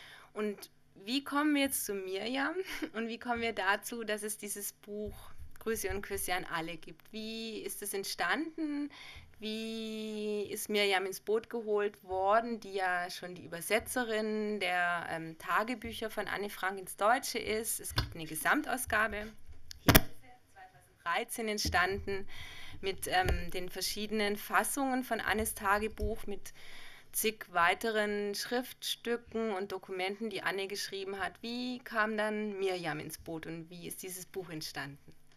Und wie kommen wir jetzt zu Mirjam und wie kommen wir dazu, dass es dieses Buch Grüße und Küsse an alle gibt? Wie ist es entstanden? wie ist Mirjam ins Boot geholt worden, die ja schon die Übersetzerin der ähm, Tagebücher von Anne Frank ins Deutsche ist. Es gibt eine Gesamtausgabe, hier ist sie, zweitausenddreizehn entstanden, mit ähm, den verschiedenen Fassungen von Annes Tagebuch, mit zig weiteren Schriftstücken und Dokumenten, die Anne geschrieben hat. Wie kam dann Mirjam ins Boot und wie ist dieses Buch entstanden?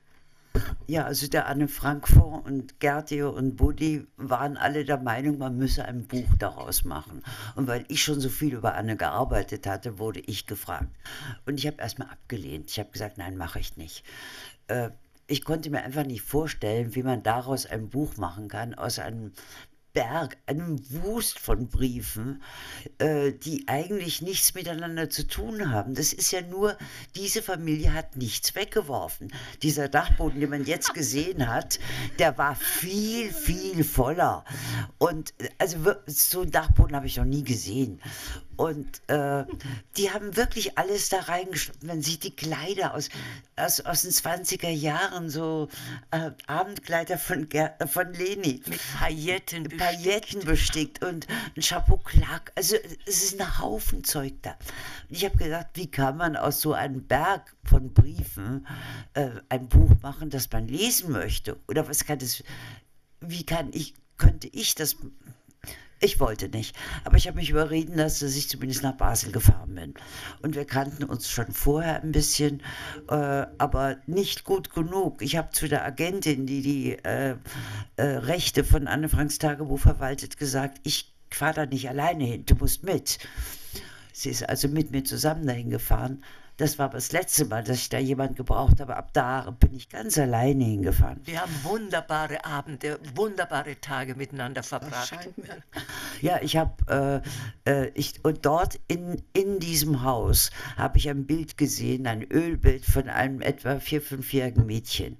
Ja, also der Anne Frank Fonds und Gerti und Buddy waren alle der Meinung, man müsse ein Buch daraus machen. Und weil ich schon so viel über Anne gearbeitet hatte, wurde ich gefragt. Und ich habe erstmal abgelehnt. Ich habe gesagt, nein, mache ich nicht. Äh, ich konnte mir einfach nicht vorstellen, wie man daraus ein Buch machen kann, aus einem Berg, einem Wust von Briefen, äh, die eigentlich nichts miteinander zu tun haben. Das ist ja nur, diese Familie hat nichts weggeworfen. Dieser Dachboden, den man jetzt gesehen hat, der war viel, viel voller. Und also so einen Dachboden habe ich noch nie gesehen. Und äh, die haben wirklich alles da reingeschrieben. Man sieht die Kleider aus, aus, aus den zwanziger Jahren, so äh, Abendkleider von, Ger von Leni. Mit Pailletten bestickt. Pailletten bestickt und ein Chapeau Claque. Also es ist ein Haufen Zeug da. Und ich habe gedacht, wie kann man aus so einem Berg von Briefen äh, ein Buch machen, das man lesen möchte? Oder was kann das, wie kann ich, könnte ich das... Ich wollte nicht, aber ich habe mich überreden lassen, dass ich zumindest nach Basel gefahren bin. Und wir kannten uns schon vorher ein bisschen, äh, aber nicht gut genug. Ich habe zu der Agentin, die die äh, äh, Rechte von Anne Franks Tagebuch verwaltet, gesagt, ich fahre da nicht alleine hin, du musst mit. Sie ist also mit mir zusammen dahin gefahren. Das war aber das letzte Mal, dass ich da jemanden gebraucht habe. Ab da bin ich ganz alleine hingefahren. Wir haben wunderbare Abende, wunderbare Tage miteinander verbracht. Ja, ich habe, äh, äh, ich, und dort in, in diesem Haus habe ich ein Bild gesehen, ein Ölbild von einem etwa vier-, fünfjährigen Mädchen.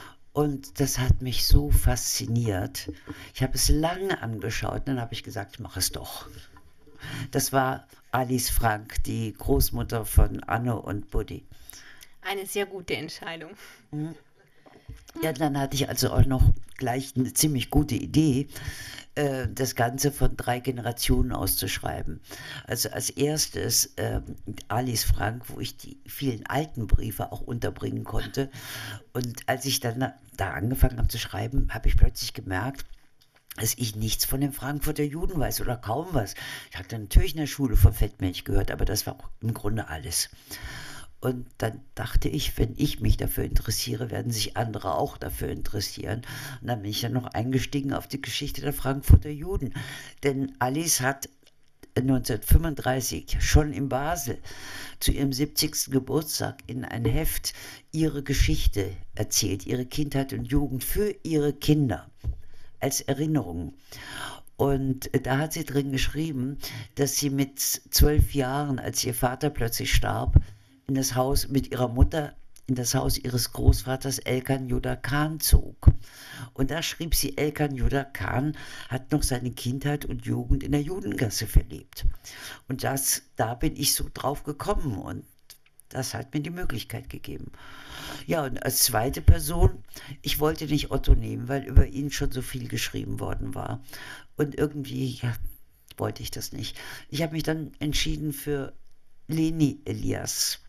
Und das hat mich so fasziniert. Ich habe es lange angeschaut, dann habe ich gesagt, ich mache es doch. Das war Alice Frank, die Großmutter von Anne und Buddy. Eine sehr gute Entscheidung. Mhm. Ja, dann hatte ich also auch noch gleich eine ziemlich gute Idee, äh, das Ganze von drei Generationen auszuschreiben. Also als erstes äh, Alice Frank, wo ich die vielen alten Briefe auch unterbringen konnte. Und als ich dann da angefangen habe zu schreiben, habe ich plötzlich gemerkt, dass ich nichts von den Frankfurter Juden weiß oder kaum was. Ich hatte natürlich in der Schule von Fettmilch gehört, aber das war auch im Grunde alles. Und dann dachte ich, wenn ich mich dafür interessiere, werden sich andere auch dafür interessieren. Und dann bin ich dann noch eingestiegen auf die Geschichte der Frankfurter Juden. Denn Alice hat neunzehnhundertfünfunddreißig schon in Basel zu ihrem siebzigsten Geburtstag in ein Heft ihre Geschichte erzählt, ihre Kindheit und Jugend für ihre Kinder. Als Erinnerung. Und da hat sie drin geschrieben, dass sie mit zwölf Jahren, als ihr Vater plötzlich starb, in das Haus mit ihrer Mutter, in das Haus ihres Großvaters Elkan Juda Khan zog. Und da schrieb sie, Elkan Juda Khan hat noch seine Kindheit und Jugend in der Judengasse verlebt. Und das, da bin ich so drauf gekommen und das hat mir die Möglichkeit gegeben. Ja, und als zweite Person, ich wollte nicht Otto nehmen, weil über ihn schon so viel geschrieben worden war. Und irgendwie, ja, wollte ich das nicht. Ich habe mich dann entschieden für Leni Elias,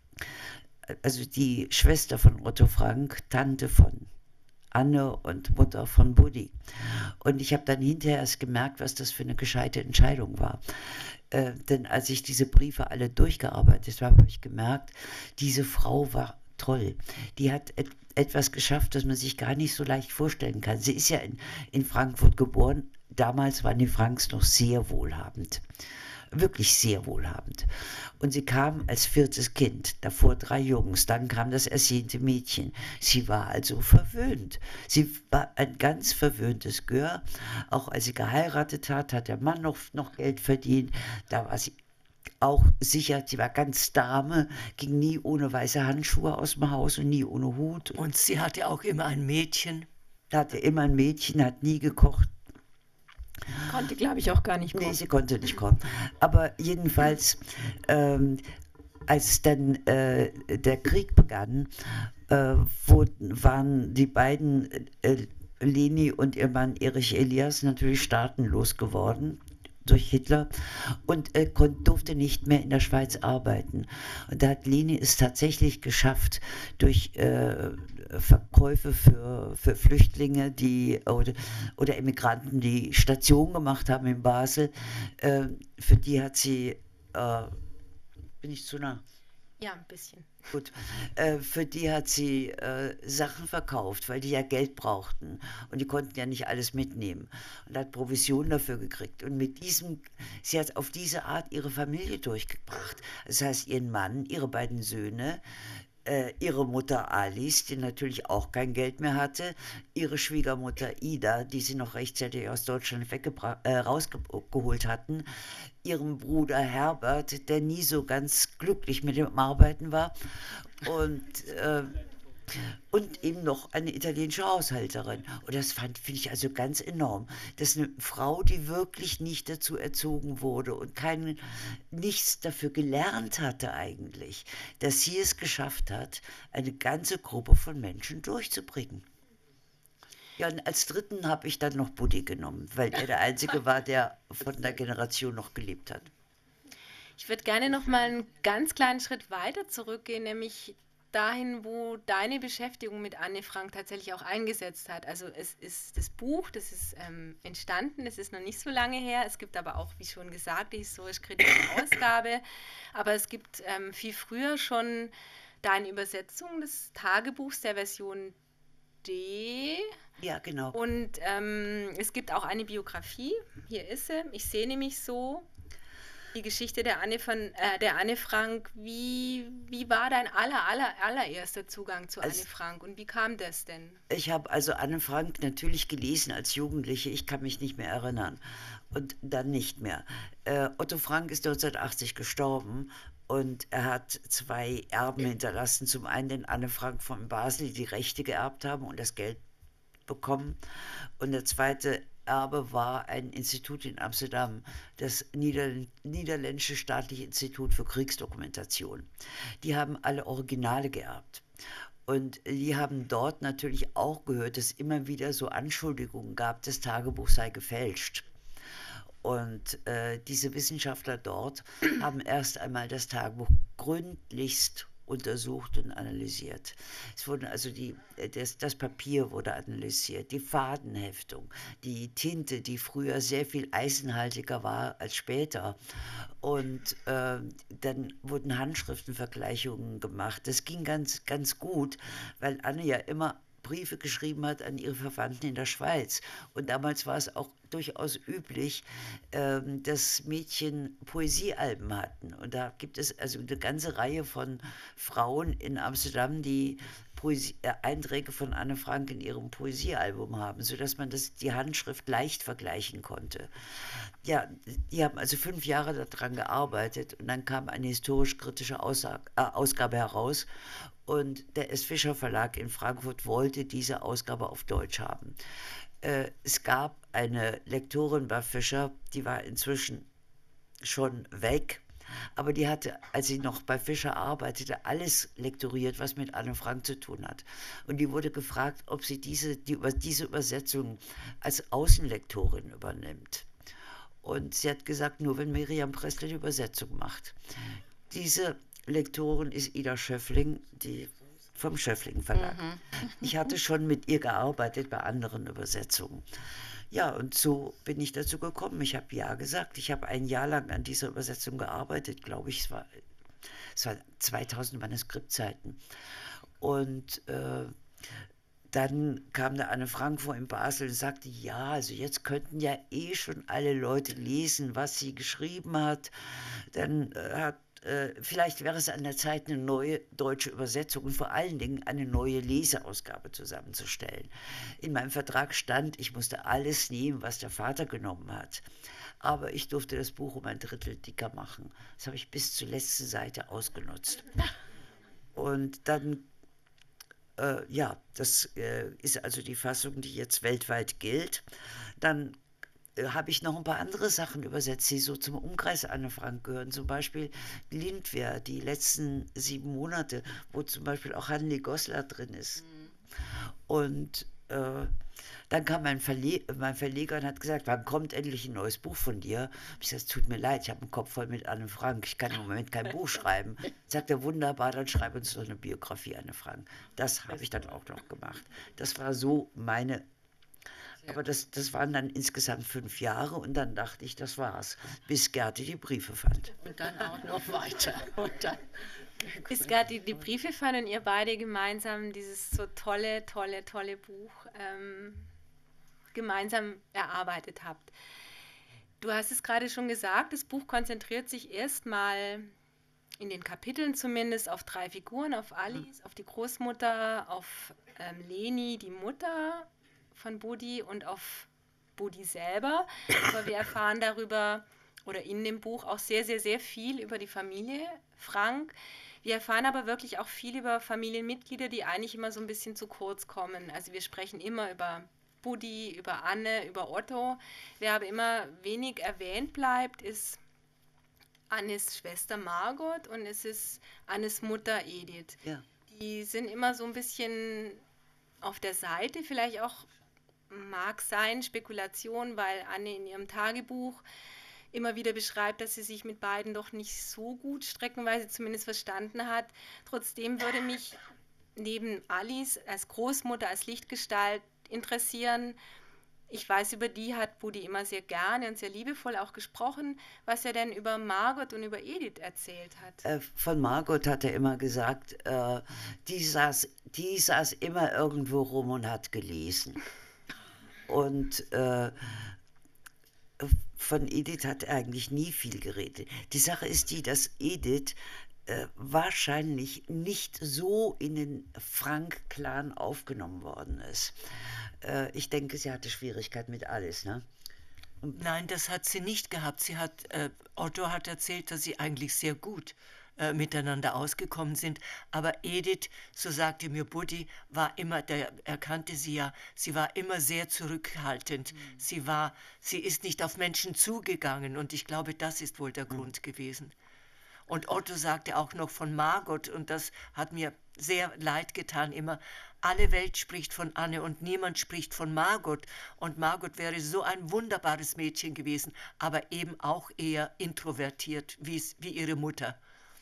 also die Schwester von Otto Frank, Tante von Anne und Mutter von Buddy. Und ich habe dann hinterher erst gemerkt, was das für eine gescheite Entscheidung war. Äh, denn als ich diese Briefe alle durchgearbeitet habe, habe ich gemerkt, diese Frau war toll. Die hat et etwas geschafft, das man sich gar nicht so leicht vorstellen kann. Sie ist ja in, in Frankfurt geboren. Damals waren die Franks noch sehr wohlhabend. Wirklich sehr wohlhabend. Und sie kam als viertes Kind, davor drei Jungs, dann kam das ersehnte Mädchen. Sie war also verwöhnt. Sie war ein ganz verwöhntes Gör. Auch als sie geheiratet hat, hat der Mann noch, noch Geld verdient. Da war sie auch sicher, sie war ganz Dame, ging nie ohne weiße Handschuhe aus dem Haus und nie ohne Hut. Und sie hatte auch immer ein Mädchen. Hatte immer ein Mädchen, hat nie gekocht. Konnte, glaube ich, auch gar nicht kochen. Nee, sie konnte nicht kochen. Aber jedenfalls, ähm, als dann äh, der Krieg begann, äh, wo, waren die beiden äh, Leni und ihr Mann Erich Elias natürlich staatenlos geworden durch Hitler und äh, kon, durfte nicht mehr in der Schweiz arbeiten. Und da hat Leni es tatsächlich geschafft, durch äh, Verkäufe für, für Flüchtlinge die, oder, oder Immigranten, die Station gemacht haben in Basel, äh, für die hat sie, äh, bin ich zu nah? Ja, ein bisschen. Gut, äh, für die hat sie äh, Sachen verkauft, weil die ja Geld brauchten und die konnten ja nicht alles mitnehmen und hat Provision dafür gekriegt und mit diesem, sie hat auf diese Art ihre Familie durchgebracht. Das heißt, ihren Mann, ihre beiden Söhne, äh, ihre Mutter Alice, die natürlich auch kein Geld mehr hatte, ihre Schwiegermutter Ida, die sie noch rechtzeitig aus Deutschland äh, rausgeholt hatten, ihrem Bruder Herbert, der nie so ganz glücklich mit dem Arbeiten war, und, äh, und eben noch eine italienische Haushälterin. Und das finde ich also ganz enorm, dass eine Frau, die wirklich nicht dazu erzogen wurde und kein, nichts dafür gelernt hatte eigentlich, dass sie es geschafft hat, eine ganze Gruppe von Menschen durchzubringen. Ja, und als dritten habe ich dann noch Buddy genommen, weil er der Einzige war, der von der Generation noch gelebt hat. Ich würde gerne noch mal einen ganz kleinen Schritt weiter zurückgehen, nämlich dahin, wo deine Beschäftigung mit Anne Frank tatsächlich auch eingesetzt hat. Also es ist das Buch, das ist ähm, entstanden, es ist noch nicht so lange her. Es gibt aber auch, wie schon gesagt, die historisch-kritische Ausgabe. Aber es gibt ähm, viel früher schon deine Übersetzung des Tagebuchs der Version D. Ja, genau. Und ähm, es gibt auch eine Biografie, hier ist sie, ich sehne mich so, die Geschichte der Anne, von, äh, der Anne Frank. Wie, wie war dein aller, aller, allererster Zugang zu Also, Anne Frank und wie kam das denn? Ich habe also Anne Frank natürlich gelesen als Jugendliche, ich kann mich nicht mehr erinnern und dann nicht mehr. Äh, Otto Frank ist neunzehnhundertachtzig gestorben und er hat zwei Erben hinterlassen. Zum einen den Anne Frank von Basel, die die Rechte geerbt haben und das Geld bekommen. Und der zweite Erbe war ein Institut in Amsterdam, das Nieder- Niederländische Staatliche Institut für Kriegsdokumentation. Die haben alle Originale geerbt. Und die haben dort natürlich auch gehört, dass es immer wieder so Anschuldigungen gab, das Tagebuch sei gefälscht. Und äh, diese Wissenschaftler dort haben erst einmal das Tagebuch gründlichst untersucht und analysiert. Es wurden also die, das, das Papier wurde analysiert, die Fadenheftung, die Tinte, die früher sehr viel eisenhaltiger war als später. Und äh, dann wurden Handschriftenvergleichungen gemacht. Das ging ganz, ganz gut, weil Anne ja immer Briefe geschrieben hat an ihre Verwandten in der Schweiz. Und damals war es auch durchaus üblich, ähm, dass Mädchen Poesiealben hatten. Und da gibt es also eine ganze Reihe von Frauen in Amsterdam, die Poesie, äh, Einträge von Anne Frank in ihrem Poesiealbum haben, sodass man das, die Handschrift leicht vergleichen konnte. Ja, die haben also fünf Jahre daran gearbeitet und dann kam eine historisch-kritische Aussage, äh, Ausgabe heraus. Und der S. Fischer Verlag in Frankfurt wollte diese Ausgabe auf Deutsch haben. Äh, es gab eine Lektorin bei Fischer, die war inzwischen schon weg, aber die hatte, als sie noch bei Fischer arbeitete, alles lektoriert, was mit Anne Frank zu tun hat. Und die wurde gefragt, ob sie diese, die, diese Übersetzung als Außenlektorin übernimmt. Und sie hat gesagt, nur wenn Miriam Pressler die Übersetzung macht. Diese Lektorin ist Ida Schöffling, die vom Schöffling Verlag. Mhm. Ich hatte schon mit ihr gearbeitet bei anderen Übersetzungen. Ja, und so bin ich dazu gekommen. Ich habe ja gesagt, ich habe ein Jahr lang an dieser Übersetzung gearbeitet, glaube ich, es war, es war zweitausend Manuskriptseiten. Und äh, dann kam der Anne Frank vor in Basel und sagte, ja, also jetzt könnten ja eh schon alle Leute lesen, was sie geschrieben hat. Dann äh, hat vielleicht wäre es an der Zeit, eine neue deutsche Übersetzung und vor allen Dingen eine neue Leseausgabe zusammenzustellen. In meinem Vertrag stand, ich musste alles nehmen, was der Vater genommen hat. Aber ich durfte das Buch um ein Drittel dicker machen. Das habe ich bis zur letzten Seite ausgenutzt. Und dann, äh, ja, das äh, ist also die Fassung, die jetzt weltweit gilt. Dann habe ich noch ein paar andere Sachen übersetzt, die so zum Umkreis Anne Frank gehören. Zum Beispiel Lindwer, die letzten sieben Monate, wo zum Beispiel auch Hanli Goslar drin ist. Mhm. Und äh, Dann kam mein, Verle mein Verleger und hat gesagt, wann kommt endlich ein neues Buch von dir? Ich sagte, es tut mir leid, ich habe einen Kopf voll mit Anne Frank, ich kann im Moment kein Buch schreiben. Sagt er, wunderbar, dann schreib uns doch eine Biografie, Anne Frank. Das habe ich dann auch noch gemacht. Das war so meine, aber das, das waren dann insgesamt fünf Jahre und dann dachte ich, das war's, bis Gerti die Briefe fand. Und dann auch noch weiter. Und dann Bis Gerti die Briefe fand und ihr beide gemeinsam dieses so tolle, tolle, tolle Buch ähm, gemeinsam erarbeitet habt. Du hast es gerade schon gesagt, das Buch konzentriert sich erstmal in den Kapiteln zumindest auf drei Figuren, auf Alice, auf die Großmutter, auf ähm, Leni, die Mutter von Budi, und auf Budi selber. Aber wir erfahren darüber oder in dem Buch auch sehr, sehr, sehr viel über die Familie Frank. Wir erfahren aber wirklich auch viel über Familienmitglieder, die eigentlich immer so ein bisschen zu kurz kommen. Also wir sprechen immer über Budi, über Anne, über Otto. Wer aber immer wenig erwähnt bleibt, ist Annes Schwester Margot und es ist Annes Mutter Edith. Ja. Die sind immer so ein bisschen auf der Seite, vielleicht auch, mag sein, Spekulation, weil Anne in ihrem Tagebuch immer wieder beschreibt, dass sie sich mit beiden doch nicht so gut streckenweise zumindest verstanden hat. Trotzdem würde mich neben Alice als Großmutter, als Lichtgestalt interessieren. Ich weiß, über die hat Budi immer sehr gerne und sehr liebevoll auch gesprochen, was er denn über Margot und über Edith erzählt hat. Äh, von Margot hat er immer gesagt, äh, die, saß, die saß immer irgendwo rum und hat gelesen. Und äh, von Edith hat er eigentlich nie viel geredet. Die Sache ist die, dass Edith äh, wahrscheinlich nicht so in den Frank-Clan aufgenommen worden ist. Äh, ich denke, sie hatte Schwierigkeiten mit Alice, ne? Nein, das hat sie nicht gehabt. Sie hat, äh, Otto hat erzählt, dass sie eigentlich sehr gut äh, miteinander ausgekommen sind. Aber Edith, so sagte mir Budi, war immer, der, er kannte sie ja, sie war immer sehr zurückhaltend. Mhm. Sie war, sie ist nicht auf Menschen zugegangen und ich glaube, das ist wohl der mhm. Grund gewesen. Und Otto sagte auch noch von Margot, und das hat mir sehr leid getan immer, alle Welt spricht von Anne und niemand spricht von Margot. Und Margot wäre so ein wunderbares Mädchen gewesen, aber eben auch eher introvertiert, wie ihre Mutter.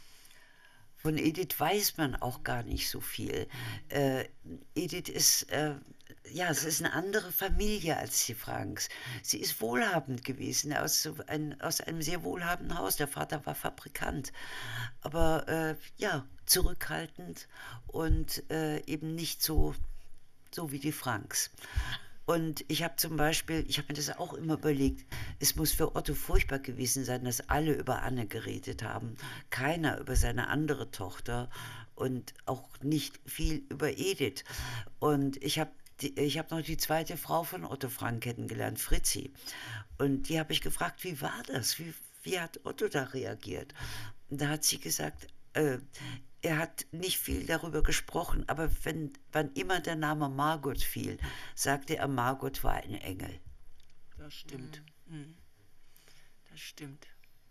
Von Edith weiß man auch gar nicht so viel. Äh, Edith ist, äh, ja, es ist eine andere Familie als die Franks. Sie ist wohlhabend gewesen, aus, ein, aus einem sehr wohlhabenden Haus. Der Vater war Fabrikant, aber äh, ja, zurückhaltend und äh, eben nicht so, so wie die Franks. Und ich habe zum Beispiel, ich habe mir das auch immer überlegt, es muss für Otto furchtbar gewesen sein, dass alle über Anne geredet haben, keiner über seine andere Tochter und auch nicht viel über Edith. Und ich habe ich hab noch die zweite Frau von Otto Frank kennengelernt, Fritzi. Und die habe ich gefragt, wie war das? Wie, wie hat Otto da reagiert? Und da hat sie gesagt, äh, er hat nicht viel darüber gesprochen, aber wenn, wann immer der Name Margot fiel, sagte er, Margot war ein Engel. Das stimmt. Mhm. Das stimmt.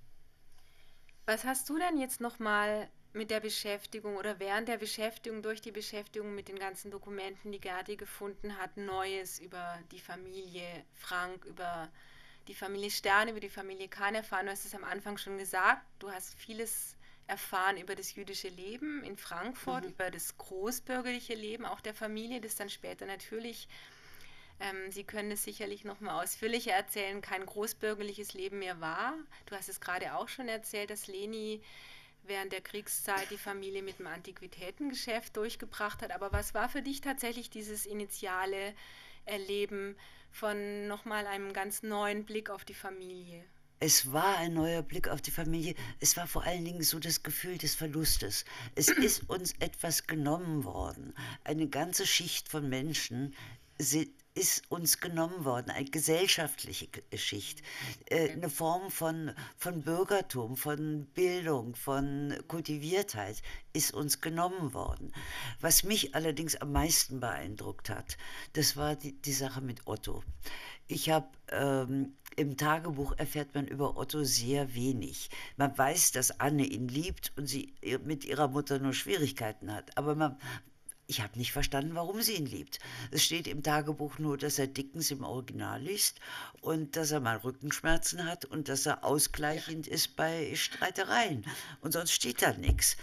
Was hast du denn jetzt nochmal mit der Beschäftigung oder während der Beschäftigung, durch die Beschäftigung mit den ganzen Dokumenten, die Gerti gefunden hat, Neues über die Familie Frank, über die Familie Stern, über die Familie Kahn erfahren? Du hast es am Anfang schon gesagt, du hast vieles erfahren über das jüdische Leben in Frankfurt, mhm. über das großbürgerliche Leben auch der Familie, das dann später natürlich, ähm, Sie können es sicherlich noch mal ausführlicher erzählen, kein großbürgerliches Leben mehr war. Du hast es gerade auch schon erzählt, dass Leni während der Kriegszeit die Familie mit dem Antiquitätengeschäft durchgebracht hat. Aber was war für dich tatsächlich dieses initiale Erleben von nochmal einem ganz neuen Blick auf die Familie? Es war ein neuer Blick auf die Familie. Es war vor allen Dingen so das Gefühl des Verlustes. Es ist uns etwas genommen worden. Eine ganze Schicht von Menschen ist uns genommen worden, eine gesellschaftliche Schicht, eine Form von, von Bürgertum, von Bildung, von Kultiviertheit ist uns genommen worden. Was mich allerdings am meisten beeindruckt hat, das war die, die Sache mit Otto. Ich habe ähm, im Tagebuch erfährt man über Otto sehr wenig. Man weiß, dass Anne ihn liebt und sie mit ihrer Mutter nur Schwierigkeiten hat. Aber man, Ich habe nicht verstanden, warum sie ihn liebt. Es steht im Tagebuch nur, dass er Dickens im Original liest und dass er mal Rückenschmerzen hat und dass er ausgleichend ist bei Streitereien. Und sonst steht da nichts.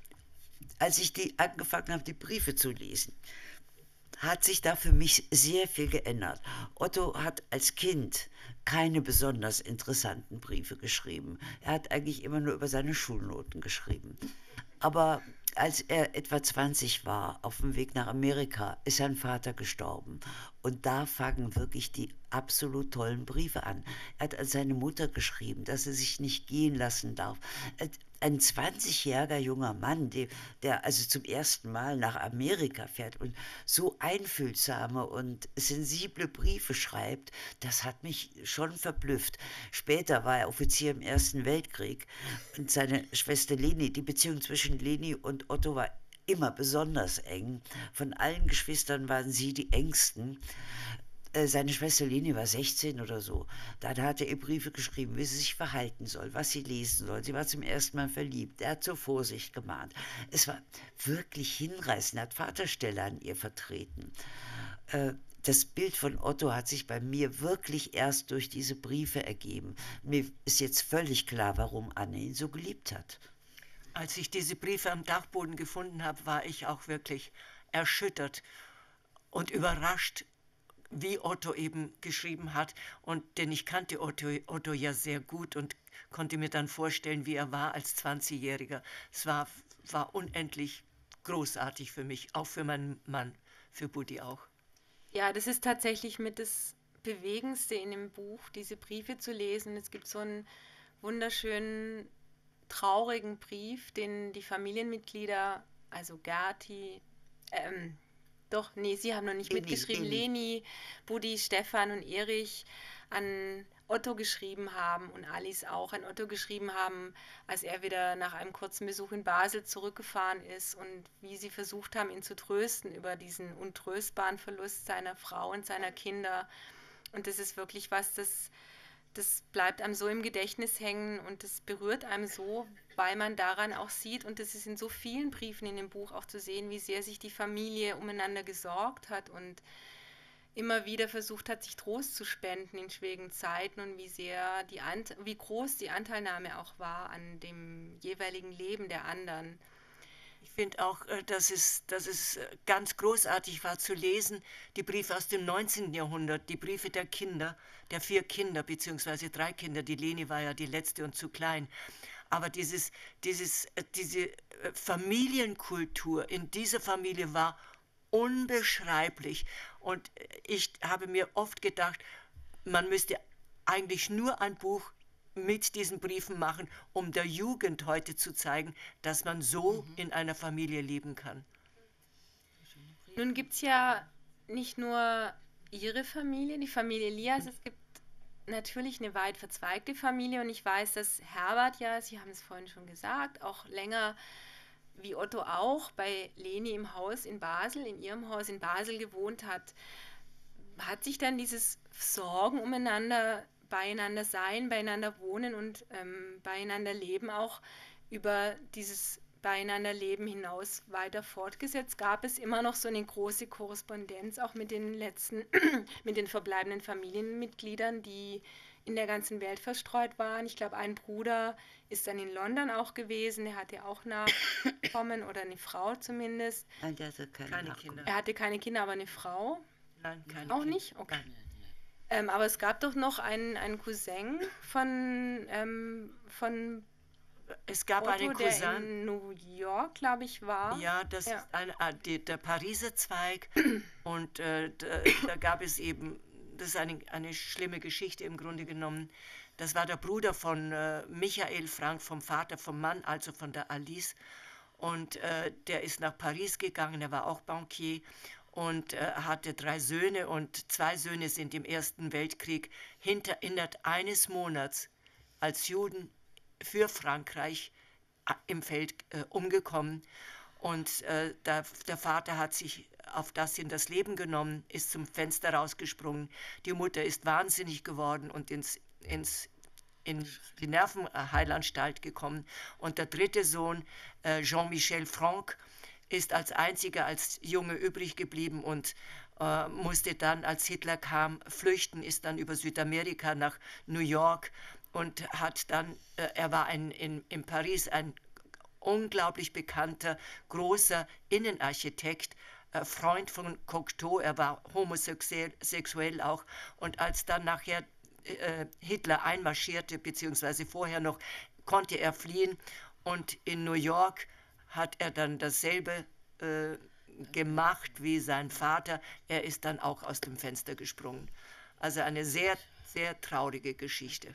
Als ich die angefangen habe, die Briefe zu lesen, hat sich da für mich sehr viel geändert. Otto hat als Kind keine besonders interessanten Briefe geschrieben. Er hat eigentlich immer nur über seine Schulnoten geschrieben. Aber als er etwa zwanzig war, auf dem Weg nach Amerika, ist sein Vater gestorben. Und da fangen wirklich die absolut tollen Briefe an. Er hat an seine Mutter geschrieben, dass er sich nicht gehen lassen darf. Ein zwanzigjähriger junger Mann, der, der also zum ersten Mal nach Amerika fährt und so einfühlsame und sensible Briefe schreibt, das hat mich schon verblüfft. Später war er Offizier im Ersten Weltkrieg und seine Schwester Leni, die Beziehung zwischen Leni und Otto war immer besonders eng. Von allen Geschwistern waren sie die engsten. Seine Schwester Leni war sechzehn oder so. Da hat er ihr Briefe geschrieben, wie sie sich verhalten soll, was sie lesen soll. Sie war zum ersten Mal verliebt. Er hat zur Vorsicht gemahnt. Es war wirklich hinreißend. Er hat Vaterstelle an ihr vertreten. Das Bild von Otto hat sich bei mir wirklich erst durch diese Briefe ergeben. Mir ist jetzt völlig klar, warum Anne ihn so geliebt hat. Als ich diese Briefe am Dachboden gefunden habe, war ich auch wirklich erschüttert und überrascht, wie Otto eben geschrieben hat. Und denn ich kannte Otto, Otto ja sehr gut und konnte mir dann vorstellen, wie er war als zwanzigjähriger. Es war, war unendlich großartig für mich, auch für meinen Mann, für Buddy auch. Ja, das ist tatsächlich mit das Bewegendste in dem Buch, diese Briefe zu lesen. Es gibt so einen wunderschönen, traurigen Brief, den die Familienmitglieder, also Gerti, ähm, Doch, nee, sie haben noch nicht Leni, mitgeschrieben. Leni. Leni, Buddy, Stefan und Erich an Otto geschrieben haben und Alice auch an Otto geschrieben haben, als er wieder nach einem kurzen Besuch in Basel zurückgefahren ist und wie sie versucht haben, ihn zu trösten über diesen untröstbaren Verlust seiner Frau und seiner Kinder. Und das ist wirklich was, das, das bleibt einem so im Gedächtnis hängen und das berührt einem so, weil man daran auch sieht, und das ist in so vielen Briefen in dem Buch auch zu sehen, wie sehr sich die Familie umeinander gesorgt hat und immer wieder versucht hat, sich Trost zu spenden in schwierigen Zeiten und wie sehr die Ant wie groß die Anteilnahme auch war an dem jeweiligen Leben der anderen. Ich finde auch, äh, dass es, dass es äh, ganz großartig war zu lesen, die Briefe aus dem neunzehnten Jahrhundert, die Briefe der Kinder, der vier Kinder, beziehungsweise drei Kinder. Die Leni war ja die letzte und zu klein. Aber dieses, dieses, äh, diese äh, Familienkultur in dieser Familie war unbeschreiblich. Und äh, ich habe mir oft gedacht, man müsste eigentlich nur ein Buch mit diesen Briefen machen, um der Jugend heute zu zeigen, dass man so mhm. in einer Familie leben kann. Nun gibt es ja nicht nur ihre Familie, die Familie Elias, es gibt natürlich eine weit verzweigte Familie und ich weiß, dass Herbert ja, Sie haben es vorhin schon gesagt, auch länger wie Otto auch bei Leni im Haus in Basel, in ihrem Haus in Basel gewohnt hat. Hat sich dann dieses Sorgen umeinander, beieinander sein, beieinander wohnen und ähm, beieinander leben auch über dieses beieinander Leben hinaus weiter fortgesetzt? Gab es immer noch so eine große Korrespondenz auch mit den letzten, mit den verbleibenden Familienmitgliedern, die in der ganzen Welt verstreut waren? Ich glaube, ein Bruder ist dann in London auch gewesen, er hatte auch Nachkommen oder eine Frau zumindest. Nein, der hatte keine, Keine Nachkommen. Kinder. Er hatte keine Kinder, aber eine Frau? Nein, keine Auch Kinder. nicht? Okay. Ähm, aber es gab doch noch einen, einen Cousin von, ähm, von Es gab Otto, einen der Cousin, in New York, glaube ich, war. ja, das Ja. ist ein, äh, die, der Pariser Zweig und äh, da, da gab es eben, das ist eine, eine schlimme Geschichte im Grunde genommen, das war der Bruder von äh, Michael Frank, vom Vater vom Mann, also von der Alice, und äh, der ist nach Paris gegangen, er war auch Bankier und äh, hatte drei Söhne und zwei Söhne sind im Ersten Weltkrieg hinter, innerhalb eines Monats als Juden für Frankreich äh, im Feld äh, umgekommen. Und äh, der, der Vater hat sich auf das hin das Leben genommen, ist zum Fenster rausgesprungen. Die Mutter ist wahnsinnig geworden und ins, ins, in die Nervenheilanstalt gekommen. Und der dritte Sohn, äh, Jean-Michel Franck, ist als einziger als Junge übrig geblieben und äh, musste dann, als Hitler kam, flüchten, ist dann über Südamerika nach New York und hat dann, äh, er war ein, in, in Paris ein unglaublich bekannter, großer Innenarchitekt, äh, Freund von Cocteau, er war homosexuell sexuell auch. Und als dann nachher äh, Hitler einmarschierte, beziehungsweise vorher noch, konnte er fliehen. Und in New York hat er dann dasselbe äh, gemacht wie sein Vater. Er ist dann auch aus dem Fenster gesprungen. Also eine sehr, sehr traurige Geschichte.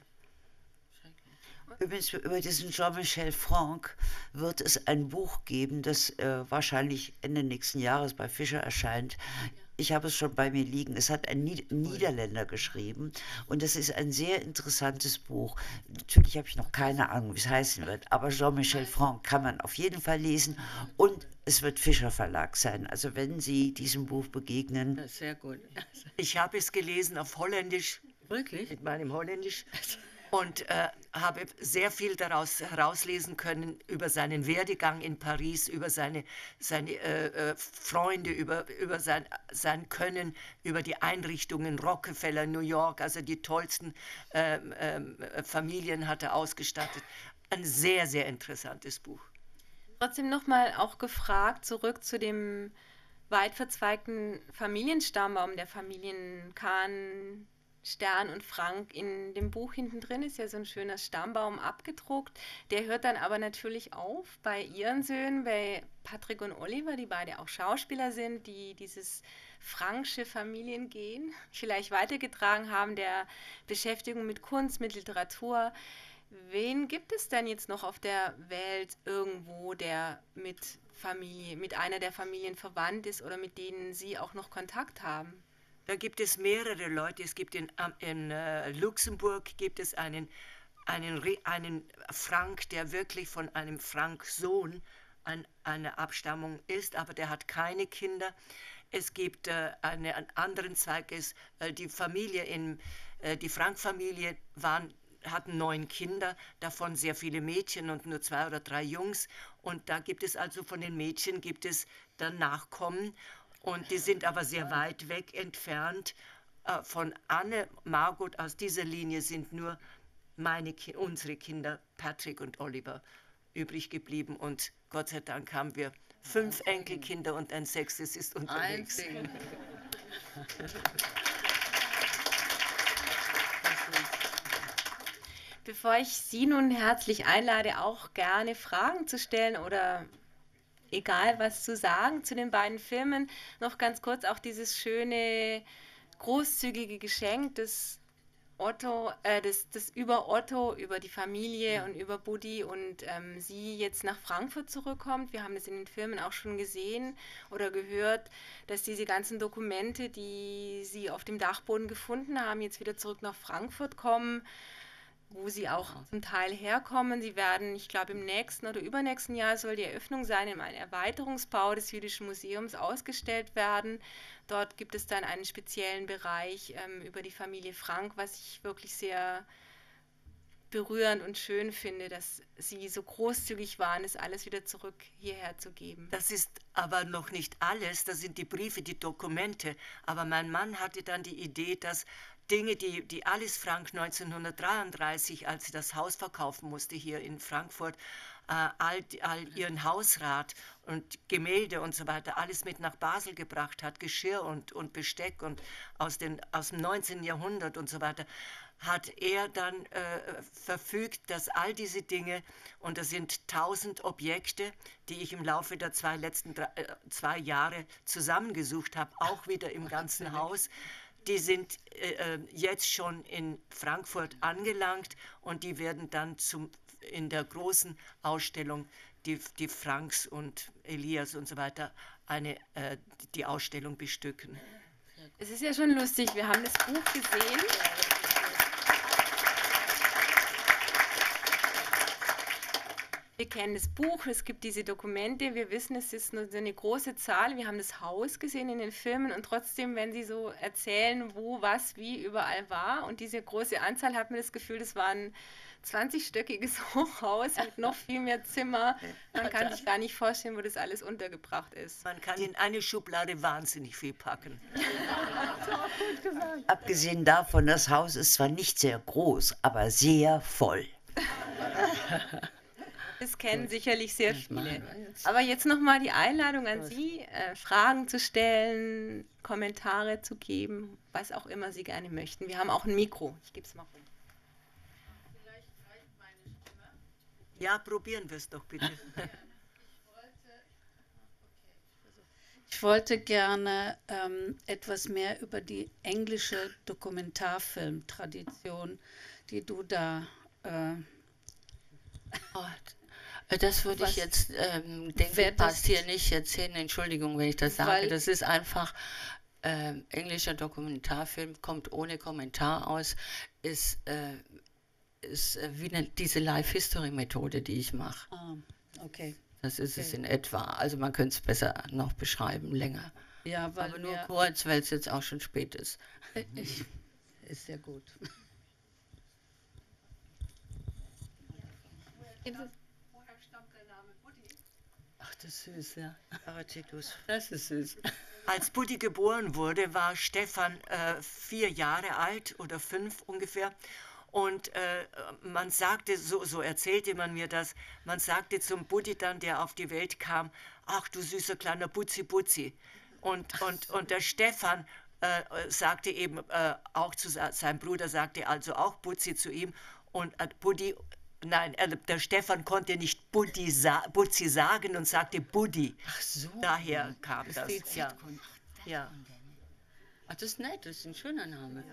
Übrigens, über diesen Jean-Michel Franck wird es ein Buch geben, das äh, wahrscheinlich Ende nächsten Jahres bei Fischer erscheint. Ich habe es schon bei mir liegen. Es hat ein Nied Niederländer geschrieben und es ist ein sehr interessantes Buch. Natürlich habe ich noch keine Ahnung, wie es heißen wird, aber Jean-Michel Franck kann man auf jeden Fall lesen und es wird Fischer Verlag sein. Also wenn Sie diesem Buch begegnen. Das ist sehr gut. Ich habe es gelesen auf Holländisch. Wirklich? Mit meinem Holländisch. Und äh, habe sehr viel daraus herauslesen können über seinen Werdegang in Paris, über seine, seine äh, äh, Freunde, über, über sein, sein Können, über die Einrichtungen, Rockefeller, New York, also die tollsten äh, äh, Familien hat er ausgestattet. Ein sehr, sehr interessantes Buch. Trotzdem nochmal auch gefragt, zurück zu dem weit verzweigten Familienstammbaum der Familien Kahn, Stern und Frank. In dem Buch hinten drin ist ja so ein schöner Stammbaum abgedruckt. Der hört dann aber natürlich auf bei ihren Söhnen, bei Patrick und Oliver, die beide auch Schauspieler sind, die dieses Franksche Familiengehen vielleicht weitergetragen haben, der Beschäftigung mit Kunst, mit Literatur. Wen gibt es denn jetzt noch auf der Welt irgendwo, der mit Familie, mit einer der Familien verwandt ist oder mit denen Sie auch noch Kontakt haben? Da gibt es mehrere Leute. Es gibt in, in uh, Luxemburg gibt es einen, einen, einen Frank, der wirklich von einem Frank-Sohn ein, eine Abstammung ist, aber der hat keine Kinder. Es gibt uh, eine, einen anderen Zweig, ist, uh, die Familie, in, uh, die Frank-Familie waren, hatten neun Kinder, davon sehr viele Mädchen und nur zwei oder drei Jungs. Und da gibt es also von den Mädchen gibt es dann Nachkommen. Und die sind aber sehr weit weg entfernt. Äh, von Anne, Margot aus dieser Linie sind nur meine, unsere Kinder, Patrick und Oliver, übrig geblieben. Und Gott sei Dank haben wir fünf Enkelkinder und ein sechstes ist unterwegs. Ein Bevor ich Sie nun herzlich einlade, auch gerne Fragen zu stellen oder egal was zu sagen zu den beiden Filmen, noch ganz kurz auch dieses schöne, großzügige Geschenk des Otto, äh, das, das über Otto, über die Familie und über Buddy und ähm, sie jetzt nach Frankfurt zurückkommt. Wir haben das in den Filmen auch schon gesehen oder gehört, dass diese ganzen Dokumente, die sie auf dem Dachboden gefunden haben, jetzt wieder zurück nach Frankfurt kommen, wo sie auch zum Teil herkommen. Sie werden, ich glaube, im nächsten oder übernächsten Jahr soll die Eröffnung sein, in einem Erweiterungsbau des Jüdischen Museums ausgestellt werden. Dort gibt es dann einen speziellen Bereich ähm, über die Familie Frank, was ich wirklich sehr berührend und schön finde, dass sie so großzügig waren, es alles wieder zurück hierher zu geben. Das ist aber noch nicht alles, das sind die Briefe, die Dokumente. Aber mein Mann hatte dann die Idee, dass Dinge, die, die Alice Frank neunzehnhundertdreiunddreißig, als sie das Haus verkaufen musste hier in Frankfurt, äh, all, all ihren Hausrat und Gemälde und so weiter, alles mit nach Basel gebracht hat, Geschirr und, und Besteck und aus, den, aus dem neunzehnten Jahrhundert und so weiter, hat er dann äh, verfügt, dass all diese Dinge, und das sind tausend Objekte, die ich im Laufe der zwei letzten drei, äh, zwei Jahre zusammengesucht habe, auch wieder im ganzen Haus, die sind äh, jetzt schon in Frankfurt angelangt und die werden dann zum, in der großen Ausstellung, die, die Franks und Elias und so weiter, eine, äh, die Ausstellung bestücken. Es ist ja schon lustig, wir haben das Buch gesehen. Wir kennen das Buch, es gibt diese Dokumente, wir wissen, es ist nur so eine große Zahl, wir haben das Haus gesehen in den Filmen und trotzdem, wenn Sie so erzählen, wo, was, wie überall war und diese große Anzahl, hat man das Gefühl, das waren zwanzigstöckiges Hochhaus mit noch viel mehr Zimmer. Man kann sich gar nicht vorstellen, wo das alles untergebracht ist. Man kann in eine Schublade wahnsinnig viel packen. Abgesehen davon, das Haus ist zwar nicht sehr groß, aber sehr voll. Das kennen sicherlich sehr viele. Aber jetzt nochmal die Einladung an Sie, äh, Fragen zu stellen, Kommentare zu geben, was auch immer Sie gerne möchten. Wir haben auch ein Mikro. Ich gebe es mal rum. Ja, probieren wir es doch bitte. Ich wollte gerne ähm, etwas mehr über die englische Dokumentarfilmtradition, die du da... Äh, Das würde ich jetzt, ähm, denke ich, passt hier nicht erzählen. Entschuldigung, wenn ich das sage. Das ist einfach, ähm, englischer Dokumentarfilm kommt ohne Kommentar aus, ist, äh, ist äh, wie eine, diese Live-History-Methode, die ich mache. ah, okay. Das ist Okay. es in etwa. Also man könnte es besser noch beschreiben, länger. Ja, weil Aber nur wir, kurz, weil es jetzt auch schon spät ist. ich, ist sehr gut. Ach, das ist süß, ja. Aber Titus. Das ist süß. Als Buddy geboren wurde, war Stefan äh, vier Jahre alt oder fünf ungefähr. Und äh, man sagte, so, so erzählte man mir das, man sagte zum Buddy dann, der auf die Welt kam, ach du süßer kleiner Butzi Butzi. Und, und, und der Stefan äh, sagte eben äh, auch zu sa- seinem Bruder, sagte also auch Butzi zu ihm. Und äh, Buddy, nein, äh, der Stefan konnte nicht Buddy sa Butzi sagen und sagte Buddy. Ach so. Daher kam das. die Ja. Sitcom. Ja. Ach, das ist nett, das ist ein schöner Name.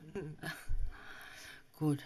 Gut.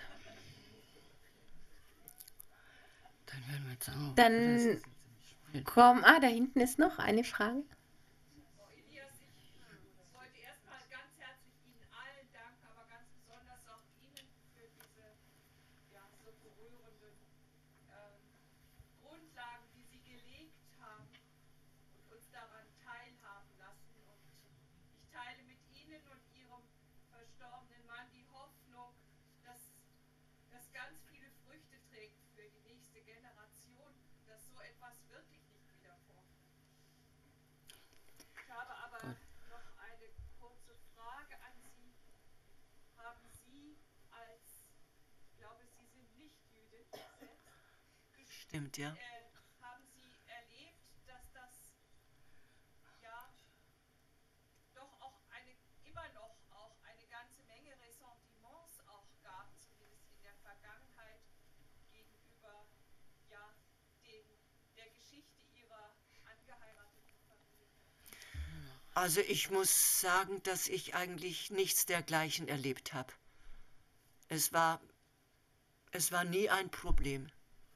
Dann hören wir jetzt auf. Dann komm, ah, da hinten ist noch eine Frage. Elias, ich wollte erstmal ganz herzlich Ihnen allen danken, aber ganz besonders auch Ihnen für diese ja, so berührenden ähm, Grundlagen, die Sie gelegt haben und uns daran teilhaben lassen. Und ich teile mit Ihnen und Ihrem verstorbenen Mann die Hoffnung, dass das ganz viele Früchte trägt für die nächste Generation, dass so etwas wirklich nicht wieder vorkommt. Ich habe aber noch eine kurze Frage an Sie. Haben Sie als, ich glaube, Sie sind nicht Jüdin selbst, Stimmt, ja. äh, haben Sie erlebt, dass das ja doch auch eine, immer noch auch eine ganze Menge Ressentiments auch gab, zumindest in der Vergangenheit, gegenüber ja, dem, der Geschichte Ihrer angeheirateten Familie? Also ich muss sagen, dass ich eigentlich nichts dergleichen erlebt habe. Es war, es war nie ein Problem.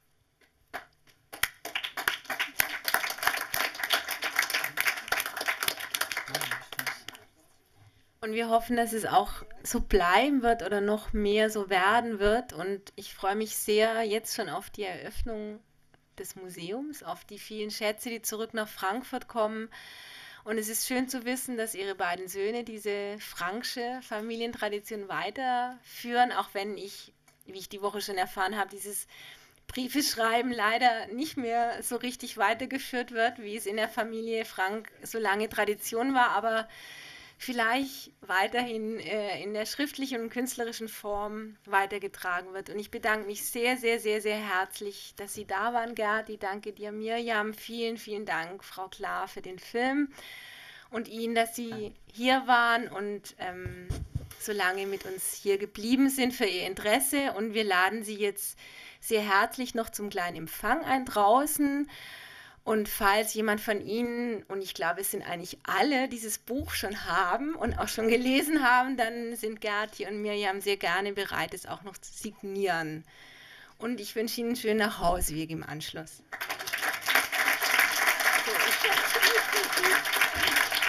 Und wir hoffen, dass es auch so bleiben wird oder noch mehr so werden wird. Und ich freue mich sehr jetzt schon auf die Eröffnung des Museums, auf die vielen Schätze, die zurück nach Frankfurt kommen. Und es ist schön zu wissen, dass Ihre beiden Söhne diese franksche Familientradition weiterführen, auch wenn ich, wie ich die Woche schon erfahren habe, dieses Briefeschreiben leider nicht mehr so richtig weitergeführt wird, wie es in der Familie Frank so lange Tradition war. Aber vielleicht weiterhin äh, in der schriftlichen und künstlerischen Form weitergetragen wird. Und ich bedanke mich sehr, sehr, sehr, sehr herzlich, dass Sie da waren, Gerdi. Danke dir, Mirjam. Vielen, vielen Dank, Frau Klar, für den Film. Und Ihnen, dass Sie hier waren und ähm, so lange mit uns hier geblieben sind für Ihr Interesse. Und wir laden Sie jetzt sehr herzlich noch zum kleinen Empfang ein draußen. Und falls jemand von Ihnen, und ich glaube, es sind eigentlich alle, dieses Buch schon haben und auch schon gelesen haben, dann sind Gerti und Mirjam sehr gerne bereit, es auch noch zu signieren. Und ich wünsche Ihnen einen schönen Nachhauseweg im Anschluss. So, ich